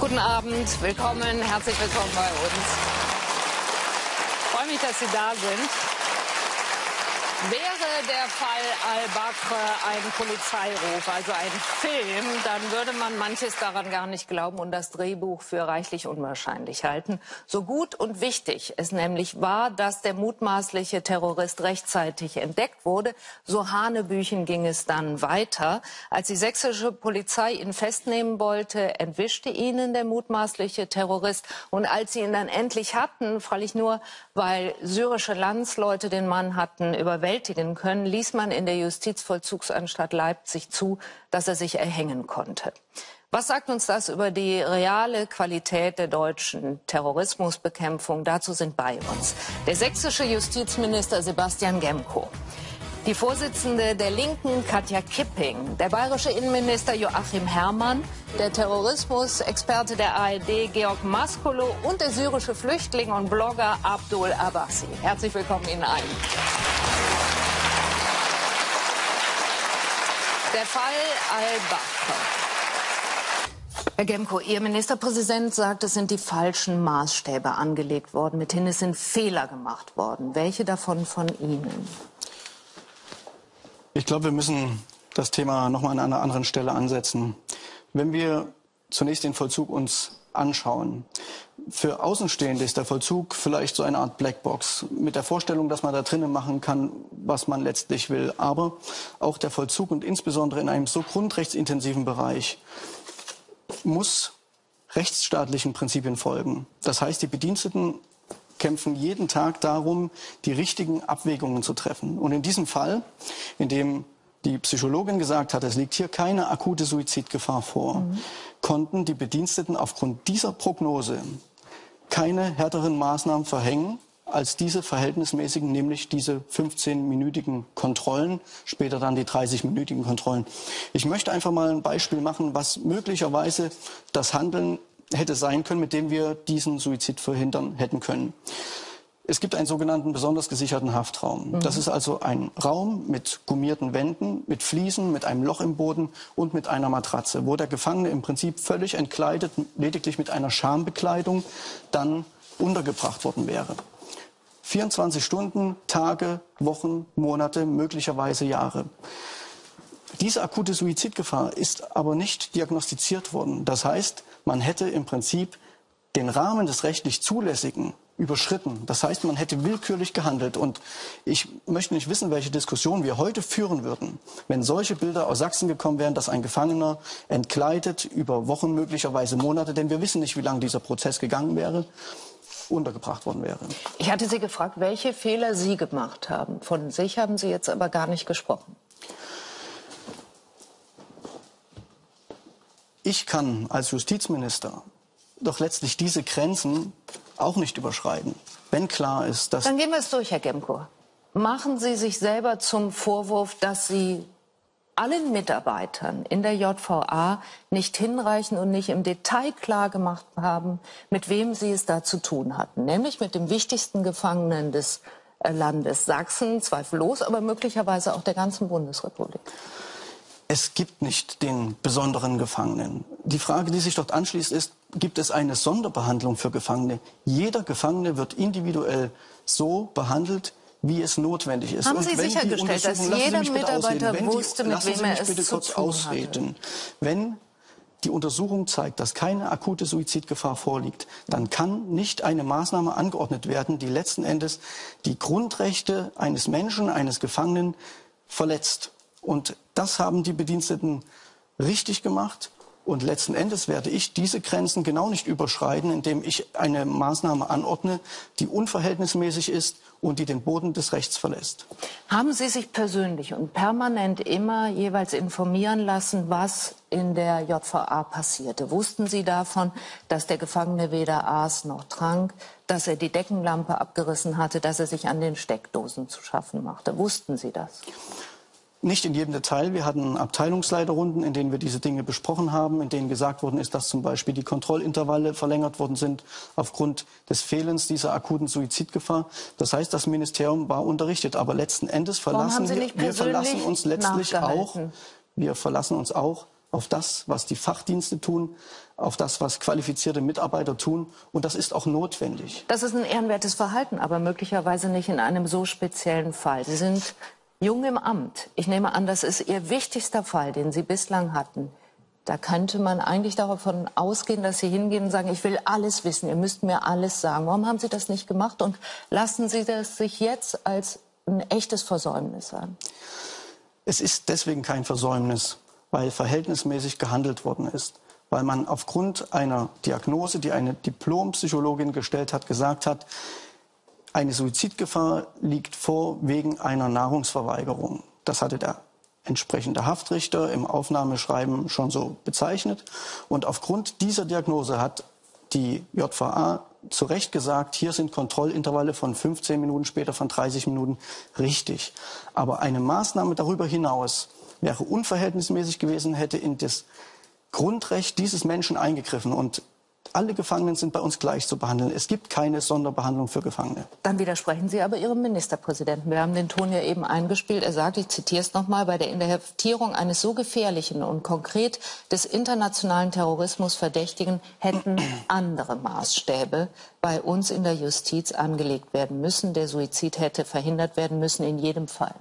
Guten Abend, willkommen, herzlich willkommen bei uns. Ich freue mich, dass Sie da sind. Wäre der Fall Al-Bakr ein Polizeiruf, also ein Film, dann würde man manches daran gar nicht glauben und das Drehbuch für reichlich unwahrscheinlich halten. So gut und wichtig es nämlich war, dass der mutmaßliche Terrorist rechtzeitig entdeckt wurde, so hanebüchen ging es dann weiter. Als die sächsische Polizei ihn festnehmen wollte, entwischte ihnen der mutmaßliche Terrorist. Und als sie ihn dann endlich hatten, freilich nur, weil syrische Landsleute den Mann hatten überwältigen können, ließ man in der Justizvollzugsanstalt Leipzig zu, dass er sich erhängen konnte. Was sagt uns das über die reale Qualität der deutschen Terrorismusbekämpfung? Dazu sind bei uns der sächsische Justizminister Sebastian Gemko, die Vorsitzende der Linken Katja Kipping, der bayerische Innenminister Joachim Herrmann, der Terrorismusexperte der ARD Georg Maskolo und der syrische Flüchtling und Blogger Abdul Abbasi. Herzlich willkommen Ihnen allen. Der Fall Al-Bakr. Herr Gemko, Ihr Ministerpräsident sagt, es sind die falschen Maßstäbe angelegt worden. Mithin es sind Fehler gemacht worden. Welche davon von Ihnen? Ich glaube, wir müssen das Thema noch mal an einer anderen Stelle ansetzen. Wenn wir zunächst den Vollzug uns anschauen. Für Außenstehende ist der Vollzug vielleicht so eine Art Blackbox mit der Vorstellung, dass man da drinnen machen kann, was man letztlich will. Aber auch der Vollzug und insbesondere in einem so grundrechtsintensiven Bereich muss rechtsstaatlichen Prinzipien folgen. Das heißt, die Bediensteten kämpfen jeden Tag darum, die richtigen Abwägungen zu treffen. Und in diesem Fall, in dem die Psychologin gesagt hat, es liegt hier keine akute Suizidgefahr vor, konnten die Bediensteten aufgrund dieser Prognose keine härteren Maßnahmen verhängen als diese verhältnismäßigen, nämlich diese 15-minütigen Kontrollen, später dann die 30-minütigen Kontrollen. Ich möchte einfach mal ein Beispiel machen, was möglicherweise das Handeln hätte sein können, mit dem wir diesen Suizid verhindern hätten können. Es gibt einen sogenannten besonders gesicherten Haftraum. Das ist also ein Raum mit gummierten Wänden, mit Fliesen, mit einem Loch im Boden und mit einer Matratze, wo der Gefangene im Prinzip völlig entkleidet, lediglich mit einer Schambekleidung, dann untergebracht worden wäre. 24 Stunden, Tage, Wochen, Monate, möglicherweise Jahre. Diese akute Suizidgefahr ist aber nicht diagnostiziert worden. Das heißt, man hätte im Prinzip den Rahmen des rechtlich Zulässigen überschritten. Das heißt, man hätte willkürlich gehandelt. Und ich möchte nicht wissen, welche Diskussion wir heute führen würden, wenn solche Bilder aus Sachsen gekommen wären, dass ein Gefangener entkleidet über Wochen, möglicherweise Monate, denn wir wissen nicht, wie lange dieser Prozess gegangen wäre, untergebracht worden wäre. Ich hatte Sie gefragt, welche Fehler Sie gemacht haben. Von sich haben Sie jetzt aber gar nicht gesprochen. Ich kann als Justizminister doch letztlich diese Grenzen auch nicht überschreiten, wenn klar ist, dass... Dann gehen wir es durch, Herr Gemko. Machen Sie sich selber zum Vorwurf, dass Sie allen Mitarbeitern in der JVA nicht hinreichend und nicht im Detail klar gemacht haben, mit wem Sie es da zu tun hatten, nämlich mit dem wichtigsten Gefangenen des Landes Sachsen, zweifellos, aber möglicherweise auch der ganzen Bundesrepublik. Es gibt nicht den besonderen Gefangenen. Die Frage, die sich dort anschließt, ist, gibt es eine Sonderbehandlung für Gefangene? Jeder Gefangene wird individuell so behandelt, wie es notwendig ist. Haben Sie sichergestellt, dass jeder Mitarbeiter wusste, mit wem er es zu tun hatte? Wenn die Untersuchung zeigt, dass keine akute Suizidgefahr vorliegt, dann kann nicht eine Maßnahme angeordnet werden, die letzten Endes die Grundrechte eines Menschen, eines Gefangenen verletzt. Und das haben die Bediensteten richtig gemacht. Und letzten Endes werde ich diese Grenzen genau nicht überschreiten, indem ich eine Maßnahme anordne, die unverhältnismäßig ist und die den Boden des Rechts verlässt. Haben Sie sich persönlich und permanent immer jeweils informieren lassen, was in der JVA passierte? Wussten Sie davon, dass der Gefangene weder aß noch trank, dass er die Deckenlampe abgerissen hatte, dass er sich an den Steckdosen zu schaffen machte? Wussten Sie das? Nicht in jedem Detail. Wir hatten Abteilungsleiterrunden, in denen wir diese Dinge besprochen haben, in denen gesagt worden ist, dass zum Beispiel die Kontrollintervalle verlängert worden sind aufgrund des Fehlens dieser akuten Suizidgefahr. Das heißt, das Ministerium war unterrichtet. Aber letzten Endes verlassen wir verlassen uns letztlich auch, wir verlassen uns auch auf das, was die Fachdienste tun, auf das, was qualifizierte Mitarbeiter tun. Und das ist auch notwendig. Das ist ein ehrenwertes Verhalten, aber möglicherweise nicht in einem so speziellen Fall. Sie sind jung im Amt. Ich nehme an, das ist Ihr wichtigster Fall, den Sie bislang hatten. Da könnte man eigentlich davon ausgehen, dass Sie hingehen und sagen, ich will alles wissen, ihr müsst mir alles sagen. Warum haben Sie das nicht gemacht und lassen Sie das sich jetzt als ein echtes Versäumnis an? Es ist deswegen kein Versäumnis, weil verhältnismäßig gehandelt worden ist. Weil man aufgrund einer Diagnose, die eine Diplompsychologin gestellt hat, gesagt hat, eine Suizidgefahr liegt vor wegen einer Nahrungsverweigerung. Das hatte der entsprechende Haftrichter im Aufnahmeschreiben schon so bezeichnet. Und aufgrund dieser Diagnose hat die JVA zu Recht gesagt, hier sind Kontrollintervalle von 15 Minuten, später von 30 Minuten richtig. Aber eine Maßnahme darüber hinaus wäre unverhältnismäßig gewesen, hätte in das Grundrecht dieses Menschen eingegriffen. Und alle Gefangenen sind bei uns gleich zu behandeln. Es gibt keine Sonderbehandlung für Gefangene. Dann widersprechen Sie aber Ihrem Ministerpräsidenten. Wir haben den Ton ja eben eingespielt. Er sagt, ich zitiere es nochmal, bei der Inhaftierung eines so gefährlichen und konkret des internationalen Terrorismus Verdächtigen hätten andere Maßstäbe bei uns in der Justiz angelegt werden müssen. Der Suizid hätte verhindert werden müssen in jedem Fall.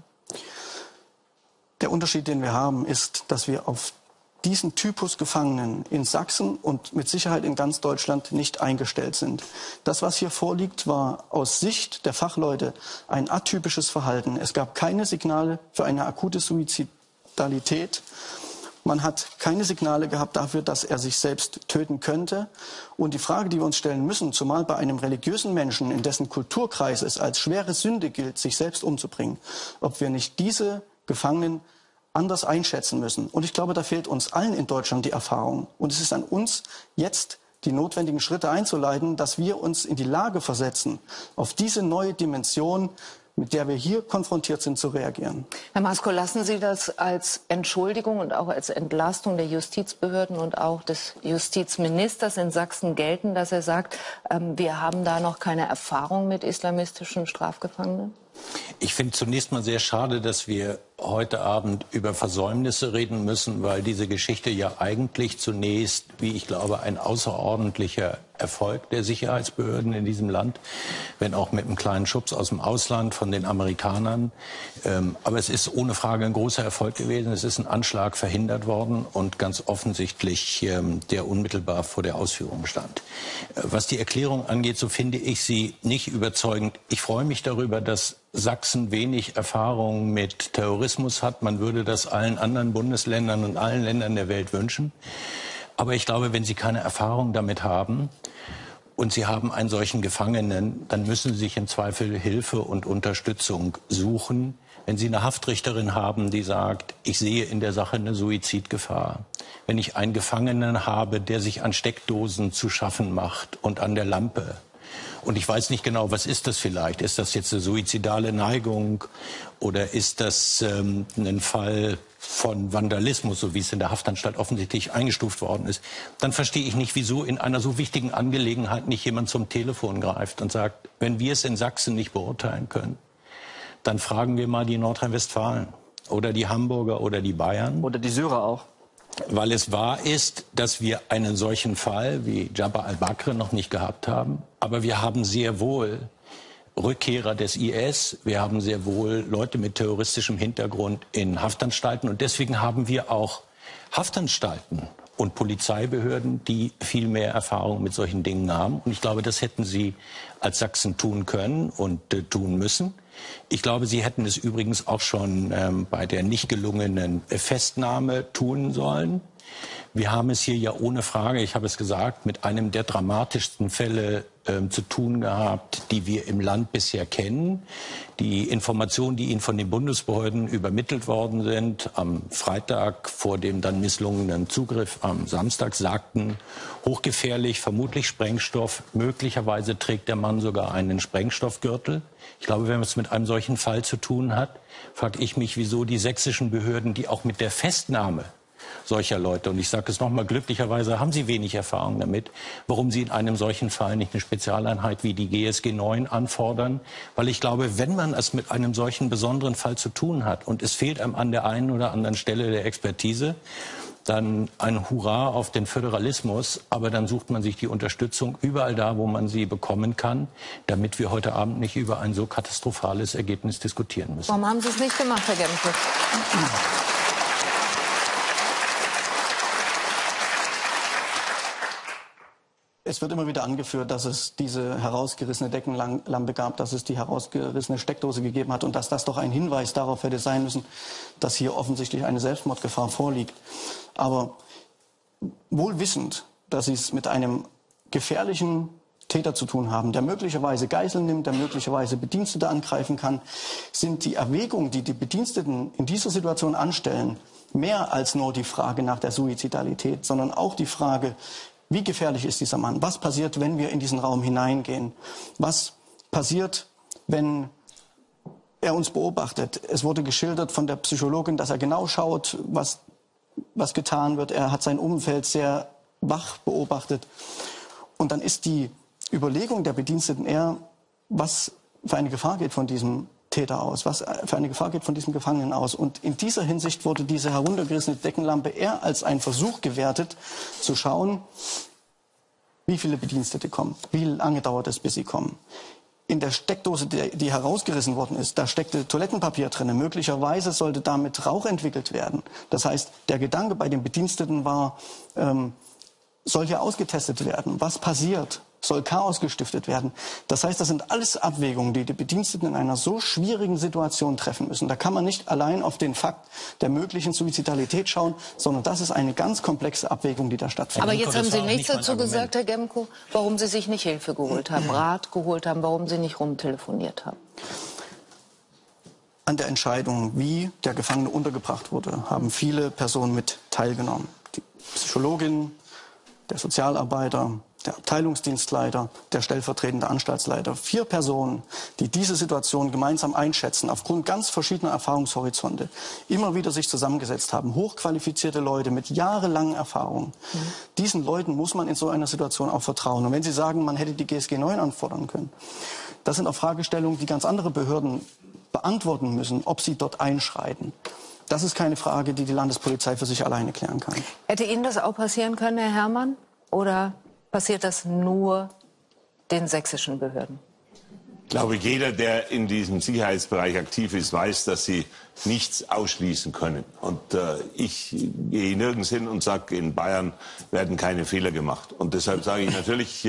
Der Unterschied, den wir haben, ist, dass wir auf diesen Typus Gefangenen in Sachsen und mit Sicherheit in ganz Deutschland nicht eingestellt sind. Das, was hier vorliegt, war aus Sicht der Fachleute ein atypisches Verhalten. Es gab keine Signale für eine akute Suizidalität. Man hat keine Signale gehabt dafür, dass er sich selbst töten könnte. Und die Frage, die wir uns stellen müssen, zumal bei einem religiösen Menschen, in dessen Kulturkreis es als schwere Sünde gilt, sich selbst umzubringen, ob wir nicht diese Gefangenen anders einschätzen müssen. Und ich glaube, da fehlt uns allen in Deutschland die Erfahrung. Und es ist an uns, jetzt die notwendigen Schritte einzuleiten, dass wir uns in die Lage versetzen, auf diese neue Dimension, mit der wir hier konfrontiert sind, zu reagieren. Herr Masko, lassen Sie das als Entschuldigung und auch als Entlastung der Justizbehörden und auch des Justizministers in Sachsen gelten, dass er sagt, wir haben da noch keine Erfahrung mit islamistischen Strafgefangenen? Ich finde zunächst mal sehr schade, dass wir heute Abend über Versäumnisse reden müssen, weil diese Geschichte ja eigentlich zunächst, wie ich glaube, ein außerordentlicher Erfolg der Sicherheitsbehörden in diesem Land, wenn auch mit einem kleinen Schubs aus dem Ausland von den Amerikanern. Aber es ist ohne Frage ein großer Erfolg gewesen. Es ist ein Anschlag verhindert worden und ganz offensichtlich der unmittelbar vor der Ausführung stand. Was die Erklärung angeht, so finde ich sie nicht überzeugend. Ich freue mich darüber, dass Sachsen wenig Erfahrung mit Terrorismus hat. Man würde das allen anderen Bundesländern und allen Ländern der Welt wünschen. Aber ich glaube, wenn Sie keine Erfahrung damit haben und Sie haben einen solchen Gefangenen, dann müssen Sie sich im Zweifel Hilfe und Unterstützung suchen. Wenn Sie eine Haftrichterin haben, die sagt, ich sehe in der Sache eine Suizidgefahr. Wenn ich einen Gefangenen habe, der sich an Steckdosen zu schaffen macht und an der Lampe. Und ich weiß nicht genau, was ist das vielleicht? Ist das jetzt eine suizidale Neigung oder ist das ein Fall von Vandalismus, so wie es in der Haftanstalt offensichtlich eingestuft worden ist? Dann verstehe ich nicht, wieso in einer so wichtigen Angelegenheit nicht jemand zum Telefon greift und sagt, wenn wir es in Sachsen nicht beurteilen können, dann fragen wir mal die Nordrhein-Westfalen oder die Hamburger oder die Bayern. Oder die Syrer auch. Weil es wahr ist, dass wir einen solchen Fall wie Jabbar al-Bakr noch nicht gehabt haben. Aber wir haben sehr wohl Rückkehrer des IS. Wir haben sehr wohl Leute mit terroristischem Hintergrund in Haftanstalten. Und deswegen haben wir auch Haftanstalten und Polizeibehörden, die viel mehr Erfahrung mit solchen Dingen haben. Und ich glaube, das hätten sie als Sachsen tun können und tun müssen. Ich glaube, sie hätten es übrigens auch schon bei der nicht gelungenen Festnahme tun sollen. Wir haben es hier ja ohne Frage, ich habe es gesagt, mit einem der dramatischsten Fälle zu tun gehabt, die wir im Land bisher kennen. Die Informationen, die Ihnen von den Bundesbehörden übermittelt worden sind, am Freitag vor dem dann misslungenen Zugriff am Samstag, sagten, hochgefährlich, vermutlich Sprengstoff. Möglicherweise trägt der Mann sogar einen Sprengstoffgürtel. Ich glaube, wenn man es mit einem solchen Fall zu tun hat, frage ich mich, wieso die sächsischen Behörden, die auch mit der Festnahme solcher Leute, und ich sage es nochmal, glücklicherweise haben sie wenig Erfahrung damit, warum sie in einem solchen Fall nicht eine Spezialeinheit wie die GSG 9 anfordern. Weil ich glaube, wenn man es mit einem solchen besonderen Fall zu tun hat und es fehlt einem an der einen oder anderen Stelle der Expertise, dann ein Hurra auf den Föderalismus, aber dann sucht man sich die Unterstützung überall da, wo man sie bekommen kann, damit wir heute Abend nicht über ein so katastrophales Ergebnis diskutieren müssen. Warum haben Sie es nicht gemacht, Herr Gemke? Es wird immer wieder angeführt, dass es diese herausgerissene Deckenlampe gab, dass es die herausgerissene Steckdose gegeben hat und dass das doch ein Hinweis darauf hätte sein müssen, dass hier offensichtlich eine Selbstmordgefahr vorliegt. Aber wohl wissend, dass Sie es mit einem gefährlichen Täter zu tun haben, der möglicherweise Geiseln nimmt, der möglicherweise Bedienstete angreifen kann, sind die Erwägungen, die die Bediensteten in dieser Situation anstellen, mehr als nur die Frage nach der Suizidalität, sondern auch die Frage, wie gefährlich ist dieser Mann? Was passiert, wenn wir in diesen Raum hineingehen? Was passiert, wenn er uns beobachtet? Es wurde geschildert von der Psychologin, dass er genau schaut, was getan wird. Er hat sein Umfeld sehr wach beobachtet. Und dann ist die Überlegung der Bediensteten eher, was für eine Gefahr geht von diesem Täter aus, was für eine Gefahr geht von diesem Gefangenen aus. Und in dieser Hinsicht wurde diese heruntergerissene Deckenlampe eher als ein Versuch gewertet, zu schauen, wie viele Bedienstete kommen, wie lange dauert es, bis sie kommen. In der Steckdose, die herausgerissen worden ist, da steckte Toilettenpapier drin. Möglicherweise sollte damit Rauch entwickelt werden. Das heißt, der Gedanke bei den Bediensteten war, soll hier ausgetestet werden? Was passiert? Soll Chaos gestiftet werden? Das heißt, das sind alles Abwägungen, die die Bediensteten in einer so schwierigen Situation treffen müssen. Da kann man nicht allein auf den Fakt der möglichen Suizidalität schauen, sondern das ist eine ganz komplexe Abwägung, die da stattfindet. Aber jetzt haben Sie nichts dazu gesagt, Herr Gemko, warum Sie sich nicht Hilfe geholt haben, Rat geholt haben, warum Sie nicht rumtelefoniert haben. An der Entscheidung, wie der Gefangene untergebracht wurde, haben viele Personen mit teilgenommen. Die Psychologin, der Sozialarbeiter, der Abteilungsdienstleiter, der stellvertretende Anstaltsleiter. 4 Personen, die diese Situation gemeinsam einschätzen, aufgrund ganz verschiedener Erfahrungshorizonte, immer wieder sich zusammengesetzt haben. Hochqualifizierte Leute mit jahrelangen Erfahrungen. Diesen Leuten muss man in so einer Situation auch vertrauen. Und wenn Sie sagen, man hätte die GSG 9 anfordern können, das sind auch Fragestellungen, die ganz andere Behörden beantworten müssen, ob sie dort einschreiten. Das ist keine Frage, die die Landespolizei für sich alleine klären kann. Hätte Ihnen das auch passieren können, Herr Herrmann? Oder passiert das nur den sächsischen Behörden? Ich glaube, jeder, der in diesem Sicherheitsbereich aktiv ist, weiß, dass sie nichts ausschließen können. Und ich gehe nirgends hin und sage, in Bayern werden keine Fehler gemacht. Und deshalb sage ich natürlich,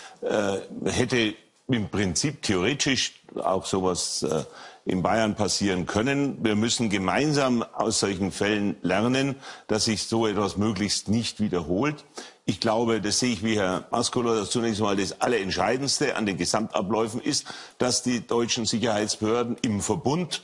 hätte im Prinzip theoretisch auch sowas in Bayern passieren können. Wir müssen gemeinsam aus solchen Fällen lernen, dass sich so etwas möglichst nicht wiederholt. Ich glaube, das sehe ich wie Herr Maskola, dass zunächst mal das Allerentscheidendste an den Gesamtabläufen ist, dass die deutschen Sicherheitsbehörden im Verbund,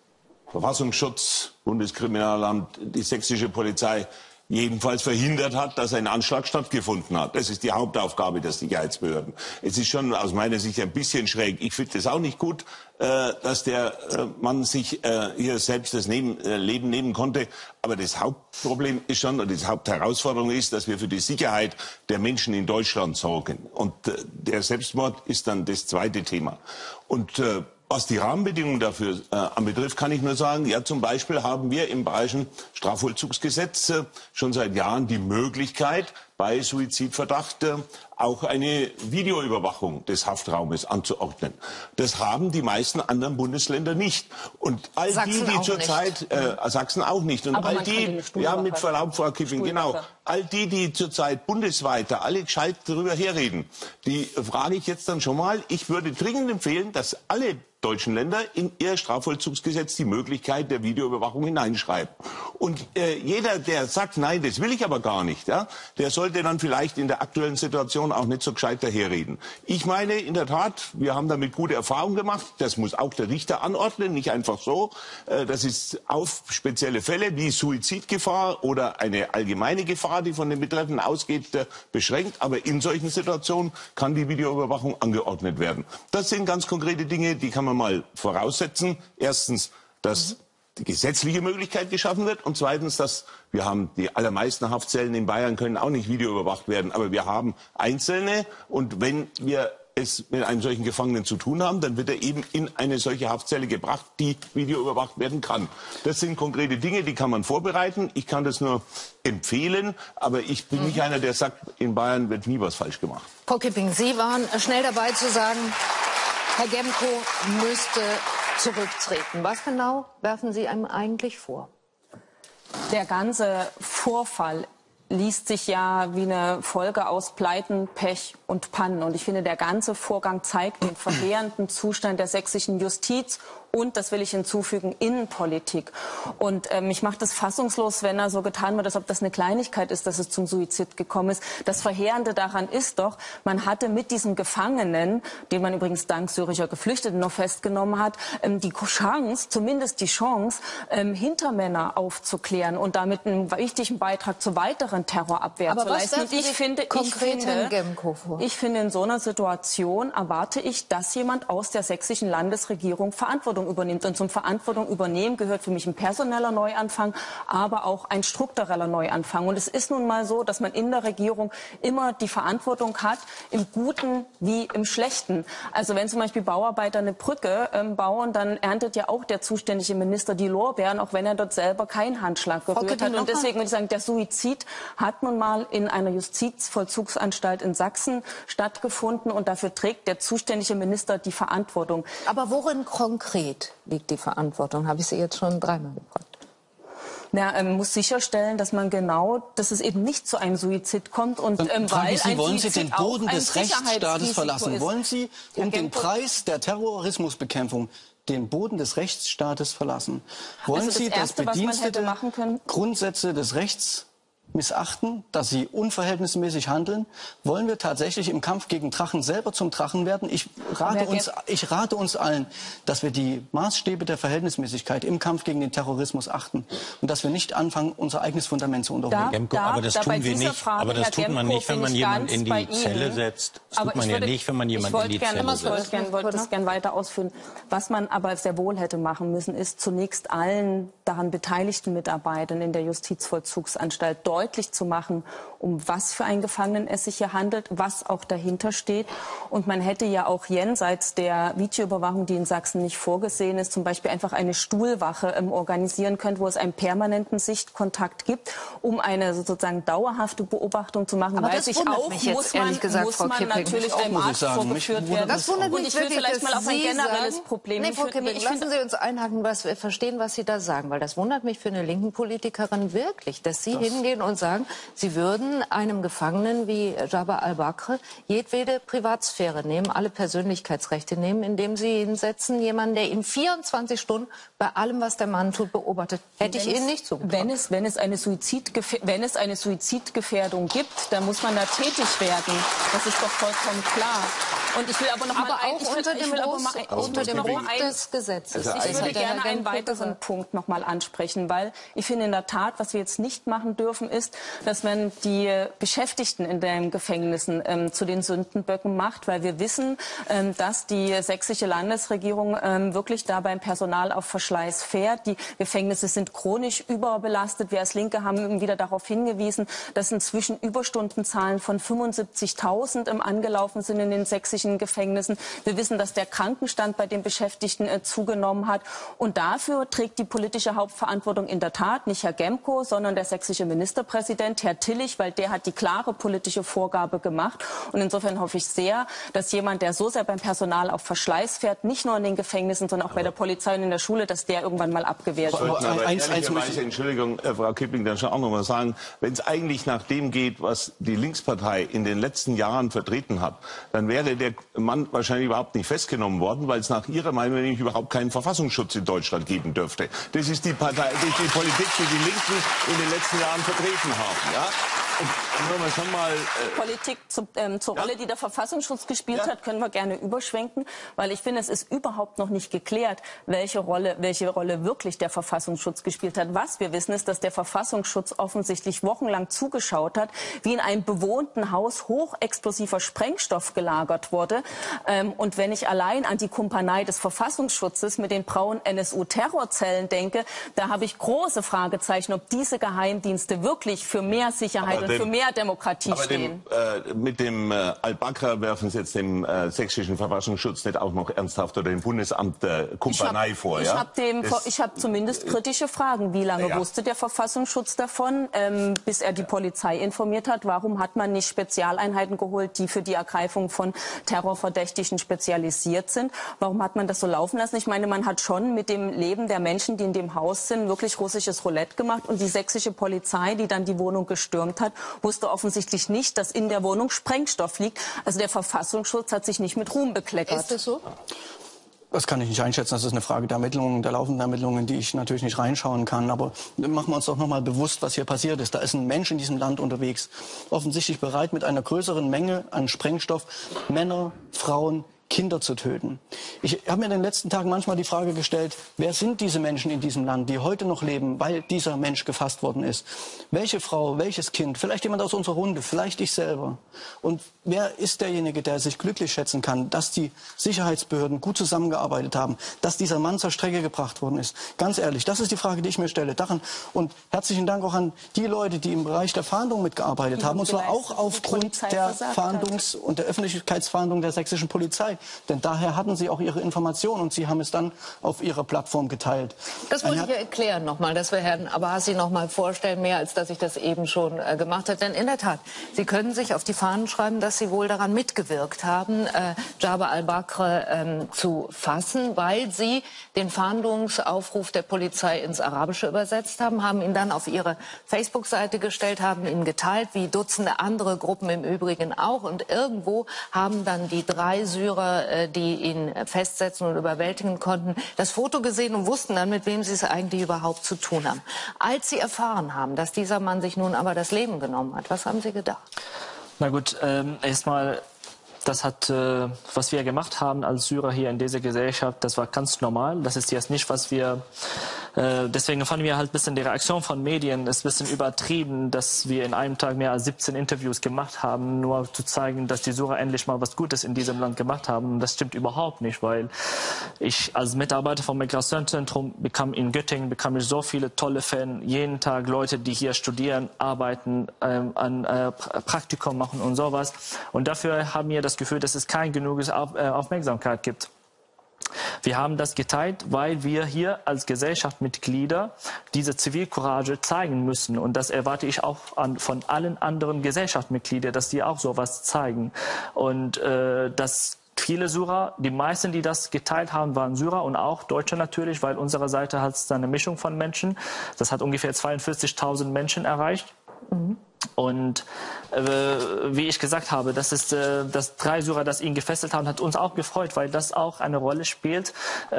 Verfassungsschutz, Bundeskriminalamt, die sächsische Polizei, jedenfalls verhindert hat, dass ein Anschlag stattgefunden hat. Das ist die Hauptaufgabe der Sicherheitsbehörden. Es ist schon aus meiner Sicht ein bisschen schräg. Ich finde es auch nicht gut, dass der Mann sich hier selbst das Leben nehmen konnte. Aber das Hauptproblem ist schon, und die Hauptherausforderung ist, dass wir für die Sicherheit der Menschen in Deutschland sorgen. Und der Selbstmord ist dann das zweite Thema. Und was die Rahmenbedingungen dafür anbetrifft, kann ich nur sagen, ja, zum Beispiel haben wir im Bayerischen Strafvollzugsgesetz schon seit Jahren die Möglichkeit, bei Suizidverdacht auch eine Videoüberwachung des Haftraumes anzuordnen. Das haben die meisten anderen Bundesländer nicht. Und all Sachsen die zurzeit, Sachsen auch nicht. Und aber all die, ja, mit Verlaub, Frau Kiffin, genau, all die zurzeit bundesweit da alle gescheit darüber herreden, die frage ich jetzt dann schon mal. Ich würde dringend empfehlen, dass alle deutschen Länder in ihr Strafvollzugsgesetz die Möglichkeit der Videoüberwachung hineinschreiben. Und jeder, der sagt, nein, das will ich aber gar nicht, ja, der sollte dann vielleicht in der aktuellen Situation auch nicht so gescheit daherreden. Ich meine, in der Tat, wir haben damit gute Erfahrungen gemacht. Das muss auch der Richter anordnen, nicht einfach so. Das ist auf spezielle Fälle wie Suizidgefahr oder eine allgemeine Gefahr, die von den Betreffenden ausgeht, beschränkt. Aber in solchen Situationen kann die Videoüberwachung angeordnet werden. Das sind ganz konkrete Dinge, die kann man mal voraussetzen. Erstens, dass die gesetzliche Möglichkeit geschaffen wird und zweitens, dass wir haben die allermeisten Haftzellen in Bayern können auch nicht videoüberwacht werden, aber wir haben einzelne und wenn wir es mit einem solchen Gefangenen zu tun haben, dann wird er eben in eine solche Haftzelle gebracht, die videoüberwacht werden kann. Das sind konkrete Dinge, die kann man vorbereiten. Ich kann das nur empfehlen, aber ich bin nicht einer, der sagt, in Bayern wird nie was falsch gemacht. Frau Kipping, Sie waren schnell dabei zu sagen, Herr Gemko müsste zurücktreten. Was genau werfen Sie ihm eigentlich vor? Der ganze Vorfall liest sich ja wie eine Folge aus Pleiten, Pech und Pannen. Und ich finde, der ganze Vorgang zeigt den verheerenden Zustand der sächsischen Justiz und, das will ich hinzufügen, Innenpolitik. Und mich macht es fassungslos, wenn er so getan wird, als ob das eine Kleinigkeit ist, dass es zum Suizid gekommen ist. Das Verheerende daran ist doch, man hatte mit diesem Gefangenen, den man übrigens dank syrischer Geflüchteten noch festgenommen hat, die Chance, zumindest die Chance, Hintermänner aufzuklären und damit einen wichtigen Beitrag zur weiteren Terrorabwehr zu leisten. Und ich finde, in so einer Situation erwarte ich, dass jemand aus der sächsischen Landesregierung Verantwortung übernimmt. Und zum Verantwortung übernehmen gehört für mich ein personeller Neuanfang, aber auch ein struktureller Neuanfang. Und es ist nun mal so, dass man in der Regierung immer die Verantwortung hat, im Guten wie im Schlechten. Also wenn zum Beispiel Bauarbeiter eine Brücke bauen, dann erntet ja auch der zuständige Minister die Lorbeeren, auch wenn er dort selber keinen Handschlag gerührt hat. Und deswegen würde ich sagen, der Suizid hat nun mal in einer Justizvollzugsanstalt in Sachsen stattgefunden und dafür trägt der zuständige Minister die Verantwortung. Aber worin konkret liegt die Verantwortung? Habe ich Sie jetzt schon dreimal gefragt. Man muss sicherstellen, dass dass es eben nicht zu einem Suizid kommt. Und weil Sie, wollen Sie den Boden des Rechtsstaates verlassen? Wollen Sie den Preis der Terrorismusbekämpfung den Boden des Rechtsstaates verlassen? Wollen Sie, dass Bedienstete Grundsätze des Rechts missachten, dass sie unverhältnismäßig handeln? Wollen wir tatsächlich im Kampf gegen Drachen selber zum Drachen werden? Ich rate uns allen, dass wir die Maßstäbe der Verhältnismäßigkeit im Kampf gegen den Terrorismus achten und dass wir nicht anfangen, unser eigenes Fundament zu unterhöhlen. Aber das tun wir nicht. Aber das tut man nicht, wenn man jemanden in die Zelle setzt. Das tut man ja nicht, wenn man jemanden in die Zelle setzt. Ich wollte das gerne weiter ausführen. Was man aber sehr wohl hätte machen müssen, ist zunächst allen daran beteiligten Mitarbeitern in der Justizvollzugsanstalt deutlich zu machen, um was für einen Gefangenen es sich hier handelt, was auch dahinter steht. Und man hätte ja auch jenseits der Videoüberwachung, die in Sachsen nicht vorgesehen ist, zum Beispiel einfach eine Stuhlwache organisieren können, wo es einen permanenten Sichtkontakt gibt, um eine sozusagen dauerhafte Beobachtung zu machen. Aber weil das sich wundert auch mich jetzt, ehrlich gesagt, Frau Kipping, natürlich dem Arzt vorgeführt werden. Das wundert mich und ich will wirklich, vielleicht mal auf ein generelles Problem. Nee, Frau Kipping, lassen Sie uns einhaken, was wir verstehen, was Sie da sagen, weil das wundert mich für eine linken Politikerin wirklich, dass Sie hingehen und sagen, Sie würden einem Gefangenen wie Jabbar al-Bakr jedwede Privatsphäre nehmen, alle Persönlichkeitsrechte nehmen, indem Sie hinsetzen, jemanden, der ihn 24 Stunden bei allem, was der Mann tut, beobachtet. Hätte ich Ihnen nicht zugetraut. Wenn es eine Suizidgefährdung gibt, dann muss man da tätig werden. Das ist doch vollkommen klar. Und ich will aber noch mal unter dem Bruch des Gesetzes. Ich würde gerne einen weiteren Punkt noch mal ansprechen, weil ich finde in der Tat, was wir jetzt nicht machen dürfen, ist, dass man die Beschäftigten in den Gefängnissen zu den Sündenböcken macht, weil wir wissen, dass die sächsische Landesregierung wirklich da beim Personal auf Verschleiß fährt. Die Gefängnisse sind chronisch überbelastet. Wir als Linke haben wieder darauf hingewiesen, dass inzwischen Überstundenzahlen von 75.000 angelaufen sind in den sächsischen Gefängnissen. Wir wissen, dass der Krankenstand bei den Beschäftigten zugenommen hat. Und dafür trägt die politische Hauptverantwortung in der Tat nicht Herr Gemko, sondern der sächsische Ministerpräsident, Herr Tillich, weil der hat die klare politische Vorgabe gemacht. Und insofern hoffe ich sehr, dass jemand, der so sehr beim Personal auf Verschleiß fährt, nicht nur in den Gefängnissen, sondern auch bei der Polizei und in der Schule, dass der irgendwann mal abgewehrt wird. Entschuldigung, Frau Kipping, dann schon auch noch mal sagen, wenn es eigentlich nach dem geht, was die Linkspartei in den letzten Jahren vertreten hat, dann wäre der Mann wahrscheinlich überhaupt nicht festgenommen worden, weil es nach Ihrer Meinung nämlich überhaupt keinen Verfassungsschutz in Deutschland geben dürfte. Das ist die Partei, das ist die Politik, die die Linken in den letzten Jahren vertreten haben. Ja? Politik zur Rolle, die der Verfassungsschutz gespielt hat, können wir gerne überschwenken, weil ich finde, es ist überhaupt noch nicht geklärt, welche Rolle wirklich der Verfassungsschutz gespielt hat. Was wir wissen, ist, dass der Verfassungsschutz offensichtlich wochenlang zugeschaut hat, wie in einem bewohnten Haus hochexplosiver Sprengstoff gelagert wurde. Und wenn ich allein an die Kumpanei des Verfassungsschutzes mit den braunen NSU-Terrorzellen denke, da habe ich große Fragezeichen, ob diese Geheimdienste wirklich für mehr Sicherheit und für mehr Demokratie stehen. Mit dem Al-Bakr werfen Sie jetzt dem sächsischen Verfassungsschutz nicht auch noch ernsthaft oder dem Bundesamt Kumpanei vor? Ich habe zumindest kritische Fragen. Wie lange wusste der Verfassungsschutz davon, bis er die Polizei informiert hat? Warum hat man nicht Spezialeinheiten geholt, die für die Ergreifung von Terrorverdächtigen spezialisiert sind? Warum hat man das so laufen lassen? Ich meine, man hat schon mit dem Leben der Menschen, die in dem Haus sind, wirklich russisches Roulette gemacht. Und die sächsische Polizei, die dann die Wohnung gestürmt hat, wusste offensichtlich nicht, dass in der Wohnung Sprengstoff liegt. Also der Verfassungsschutz hat sich nicht mit Ruhm bekleckert. Ist das so? Das kann ich nicht einschätzen. Das ist eine Frage der Ermittlungen, der laufenden Ermittlungen, in die ich natürlich nicht reinschauen kann. Aber machen wir uns doch noch mal bewusst, was hier passiert ist. Da ist ein Mensch in diesem Land unterwegs, offensichtlich bereit, mit einer größeren Menge an Sprengstoff Männer, Frauen, Kinder zu töten. Ich habe mir in den letzten Tagen manchmal die Frage gestellt, wer sind diese Menschen in diesem Land, die heute noch leben, weil dieser Mensch gefasst worden ist? Welche Frau, welches Kind, vielleicht jemand aus unserer Runde, vielleicht ich selber. Und wer ist derjenige, der sich glücklich schätzen kann, dass die Sicherheitsbehörden gut zusammengearbeitet haben, dass dieser Mann zur Strecke gebracht worden ist? Ganz ehrlich, das ist die Frage, die ich mir stelle. Und herzlichen Dank auch an die Leute, die im Bereich der Fahndung mitgearbeitet haben, und zwar auch aufgrund der Fahndungs- und der Öffentlichkeitsfahndung der sächsischen Polizei. Denn daher hatten sie auch ihre Informationen und sie haben es dann auf ihrer Plattform geteilt. Das wollte ich erklären nochmal, dass wir Herrn Abbasi noch mal vorstellen, mehr als dass ich das eben schon gemacht habe. Denn in der Tat, Sie können sich auf die Fahnen schreiben, dass Sie wohl daran mitgewirkt haben, Jaber al-Bakr zu fassen, weil Sie den Fahndungsaufruf der Polizei ins Arabische übersetzt haben, haben ihn dann auf Ihre Facebook-Seite gestellt, haben ihn geteilt, wie Dutzende andere Gruppen im Übrigen auch. Und irgendwo haben dann die 3 Syrer, die ihn festsetzen und überwältigen konnten, das Foto gesehen und wussten dann, mit wem sie es eigentlich überhaupt zu tun haben. Als Sie erfahren haben, dass dieser Mann sich nun aber das Leben genommen hat, was haben Sie gedacht? Na gut, erstmal, das was wir gemacht haben als Syrer hier in dieser Gesellschaft, das war ganz normal. Das ist jetzt nicht, was wir... Deswegen fanden wir halt ein bisschen die Reaktion von Medien ist ein bisschen übertrieben, dass wir in einem Tag mehr als 17 Interviews gemacht haben, nur zu zeigen, dass die Syrer endlich mal was Gutes in diesem Land gemacht haben. Und das stimmt überhaupt nicht, weil ich als Mitarbeiter vom Migrationszentrum in Göttingen bekam ich so viele tolle Fans, jeden Tag Leute, die hier studieren, arbeiten, an Praktikum machen und sowas. Und dafür haben wir das Gefühl, dass es kein genügendes Aufmerksamkeit gibt. Wir haben das geteilt, weil wir hier als Gesellschaftsmitglieder diese Zivilcourage zeigen müssen. Und das erwarte ich auch von allen anderen Gesellschaftsmitgliedern, dass die auch sowas zeigen. Und dass viele Syrer, die meisten, die das geteilt haben, waren Syrer und auch Deutsche natürlich, weil unsere Seite hat eine Mischung von Menschen. Das hat ungefähr 42.000 Menschen erreicht. Mhm. Und wie ich gesagt habe, dass 3 Syrer, das ihn gefesselt haben, hat uns auch gefreut, weil das auch eine Rolle spielt,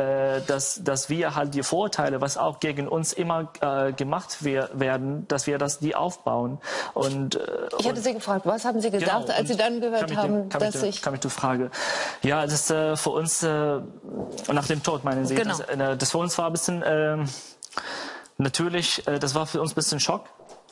dass wir halt die Vorurteile, was auch gegen uns immer gemacht werden, dass wir die aufbauen. Und ich hatte Sie gefragt, was haben Sie gedacht, als Sie dann gehört haben, dass ich... Kam ich zur Frage. Ja, das für uns, nach dem Tod meinen Sie, genau. Das für uns war ein bisschen, natürlich, das war für uns ein bisschen Schock.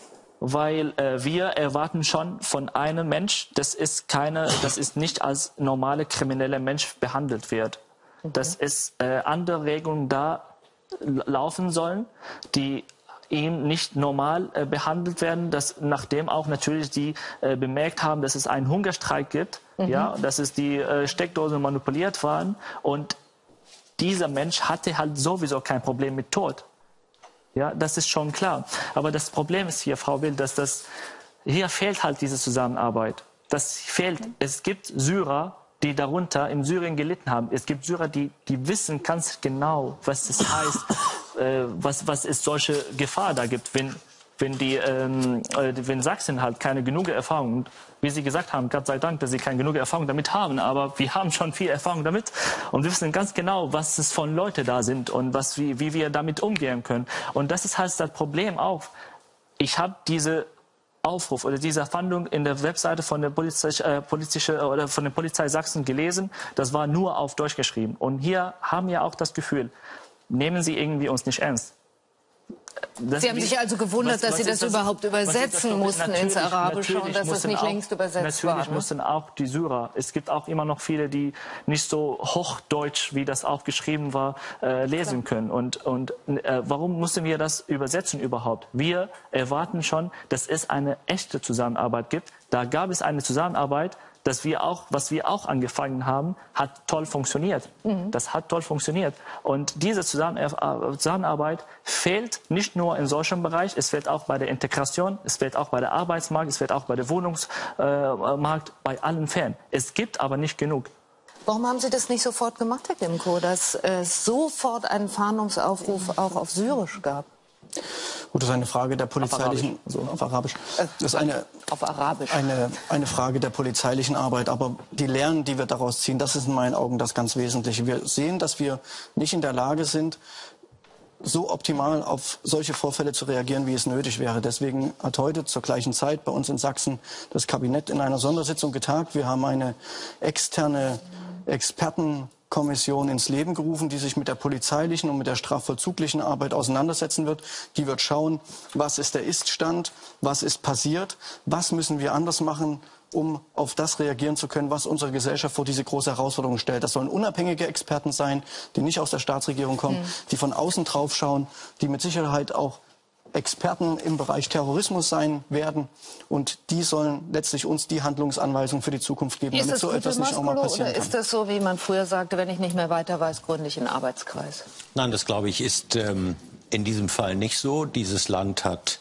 Weil wir erwarten schon von einem Mensch, das ist nicht als normale kriminelle Mensch behandelt wird. Dass es andere Regeln da laufen sollen, die ihm nicht normal behandelt werden, dass nachdem auch natürlich die bemerkt haben, dass es einen Hungerstreik gibt, ja, dass es die Steckdosen manipuliert waren und dieser Mensch hatte halt sowieso kein Problem mit Tod. Ja, das ist schon klar. Aber das Problem ist hier, Frau Wild, dass hier fehlt halt diese Zusammenarbeit. Das fehlt. Es gibt Syrer, die darunter in Syrien gelitten haben. Es gibt Syrer, die wissen ganz genau, was es heißt, was es solche Gefahr da gibt, wenn Sachsen halt keine genug Erfahrung, wie Sie gesagt haben, Gott sei Dank, dass Sie keine genug Erfahrung damit haben, aber wir haben schon viel Erfahrung damit und wir wissen ganz genau, was es von Leute da sind und wie wir damit umgehen können. Und das ist halt das Problem auch. Ich habe diese Aufruf oder diese Fahndung in der Webseite von der Polizei Sachsen gelesen. Das war nur auf Deutsch geschrieben. Und hier haben wir auch das Gefühl, nehmen Sie irgendwie uns nicht ernst. Sie haben sich also gewundert, dass Sie das überhaupt übersetzen mussten ins Arabische und dass das nicht längst übersetzt war. Natürlich mussten auch die Syrer, es gibt auch immer noch viele, die nicht so hochdeutsch, wie das auch geschrieben war, lesen können. Und warum mussten wir das übersetzen überhaupt? Wir erwarten schon, dass es eine echte Zusammenarbeit gibt. Da gab es eine Zusammenarbeit, was wir auch angefangen haben, hat toll funktioniert. Das hat toll funktioniert. Und diese Zusammenarbeit fehlt nicht nur in solchem Bereich, es fehlt auch bei der Integration, es fehlt auch bei der Arbeitsmarkt, es fehlt auch bei der Wohnungsmarkt, bei allen Fällen. Es gibt aber nicht genug. Warum haben Sie das nicht sofort gemacht, Herr Glimko, dass es sofort einen Fahndungsaufruf auch auf Syrisch gab? Gut, das ist eine Frage der polizeilichen, auf Arabisch. Das ist eine Frage der polizeilichen Arbeit. Aber die Lehren, die wir daraus ziehen, das ist in meinen Augen das ganz Wesentliche. Wir sehen, dass wir nicht in der Lage sind, so optimal auf solche Vorfälle zu reagieren, wie es nötig wäre. Deswegen hat heute zur gleichen Zeit bei uns in Sachsen das Kabinett in einer Sondersitzung getagt. Wir haben eine externe Expertenkommission ins Leben gerufen, die sich mit der polizeilichen und mit der strafvollzuglichen Arbeit auseinandersetzen wird. Die wird schauen, was ist der Ist-Stand, was ist passiert, was müssen wir anders machen, um auf das reagieren zu können, was unsere Gesellschaft vor diese große Herausforderung stellt. Das sollen unabhängige Experten sein, die nicht aus der Staatsregierung kommen, die von außen drauf schauen, die mit Sicherheit auch Experten im Bereich Terrorismus sein werden. Und die sollen letztlich uns die Handlungsanweisung für die Zukunft geben, damit so etwas nicht auch mal passieren kann. Oder ist das so, wie man früher sagte, wenn ich nicht mehr weiter weiß, gründe ich einen Arbeitskreis? Nein, das glaube ich ist in diesem Fall nicht so. Dieses Land hat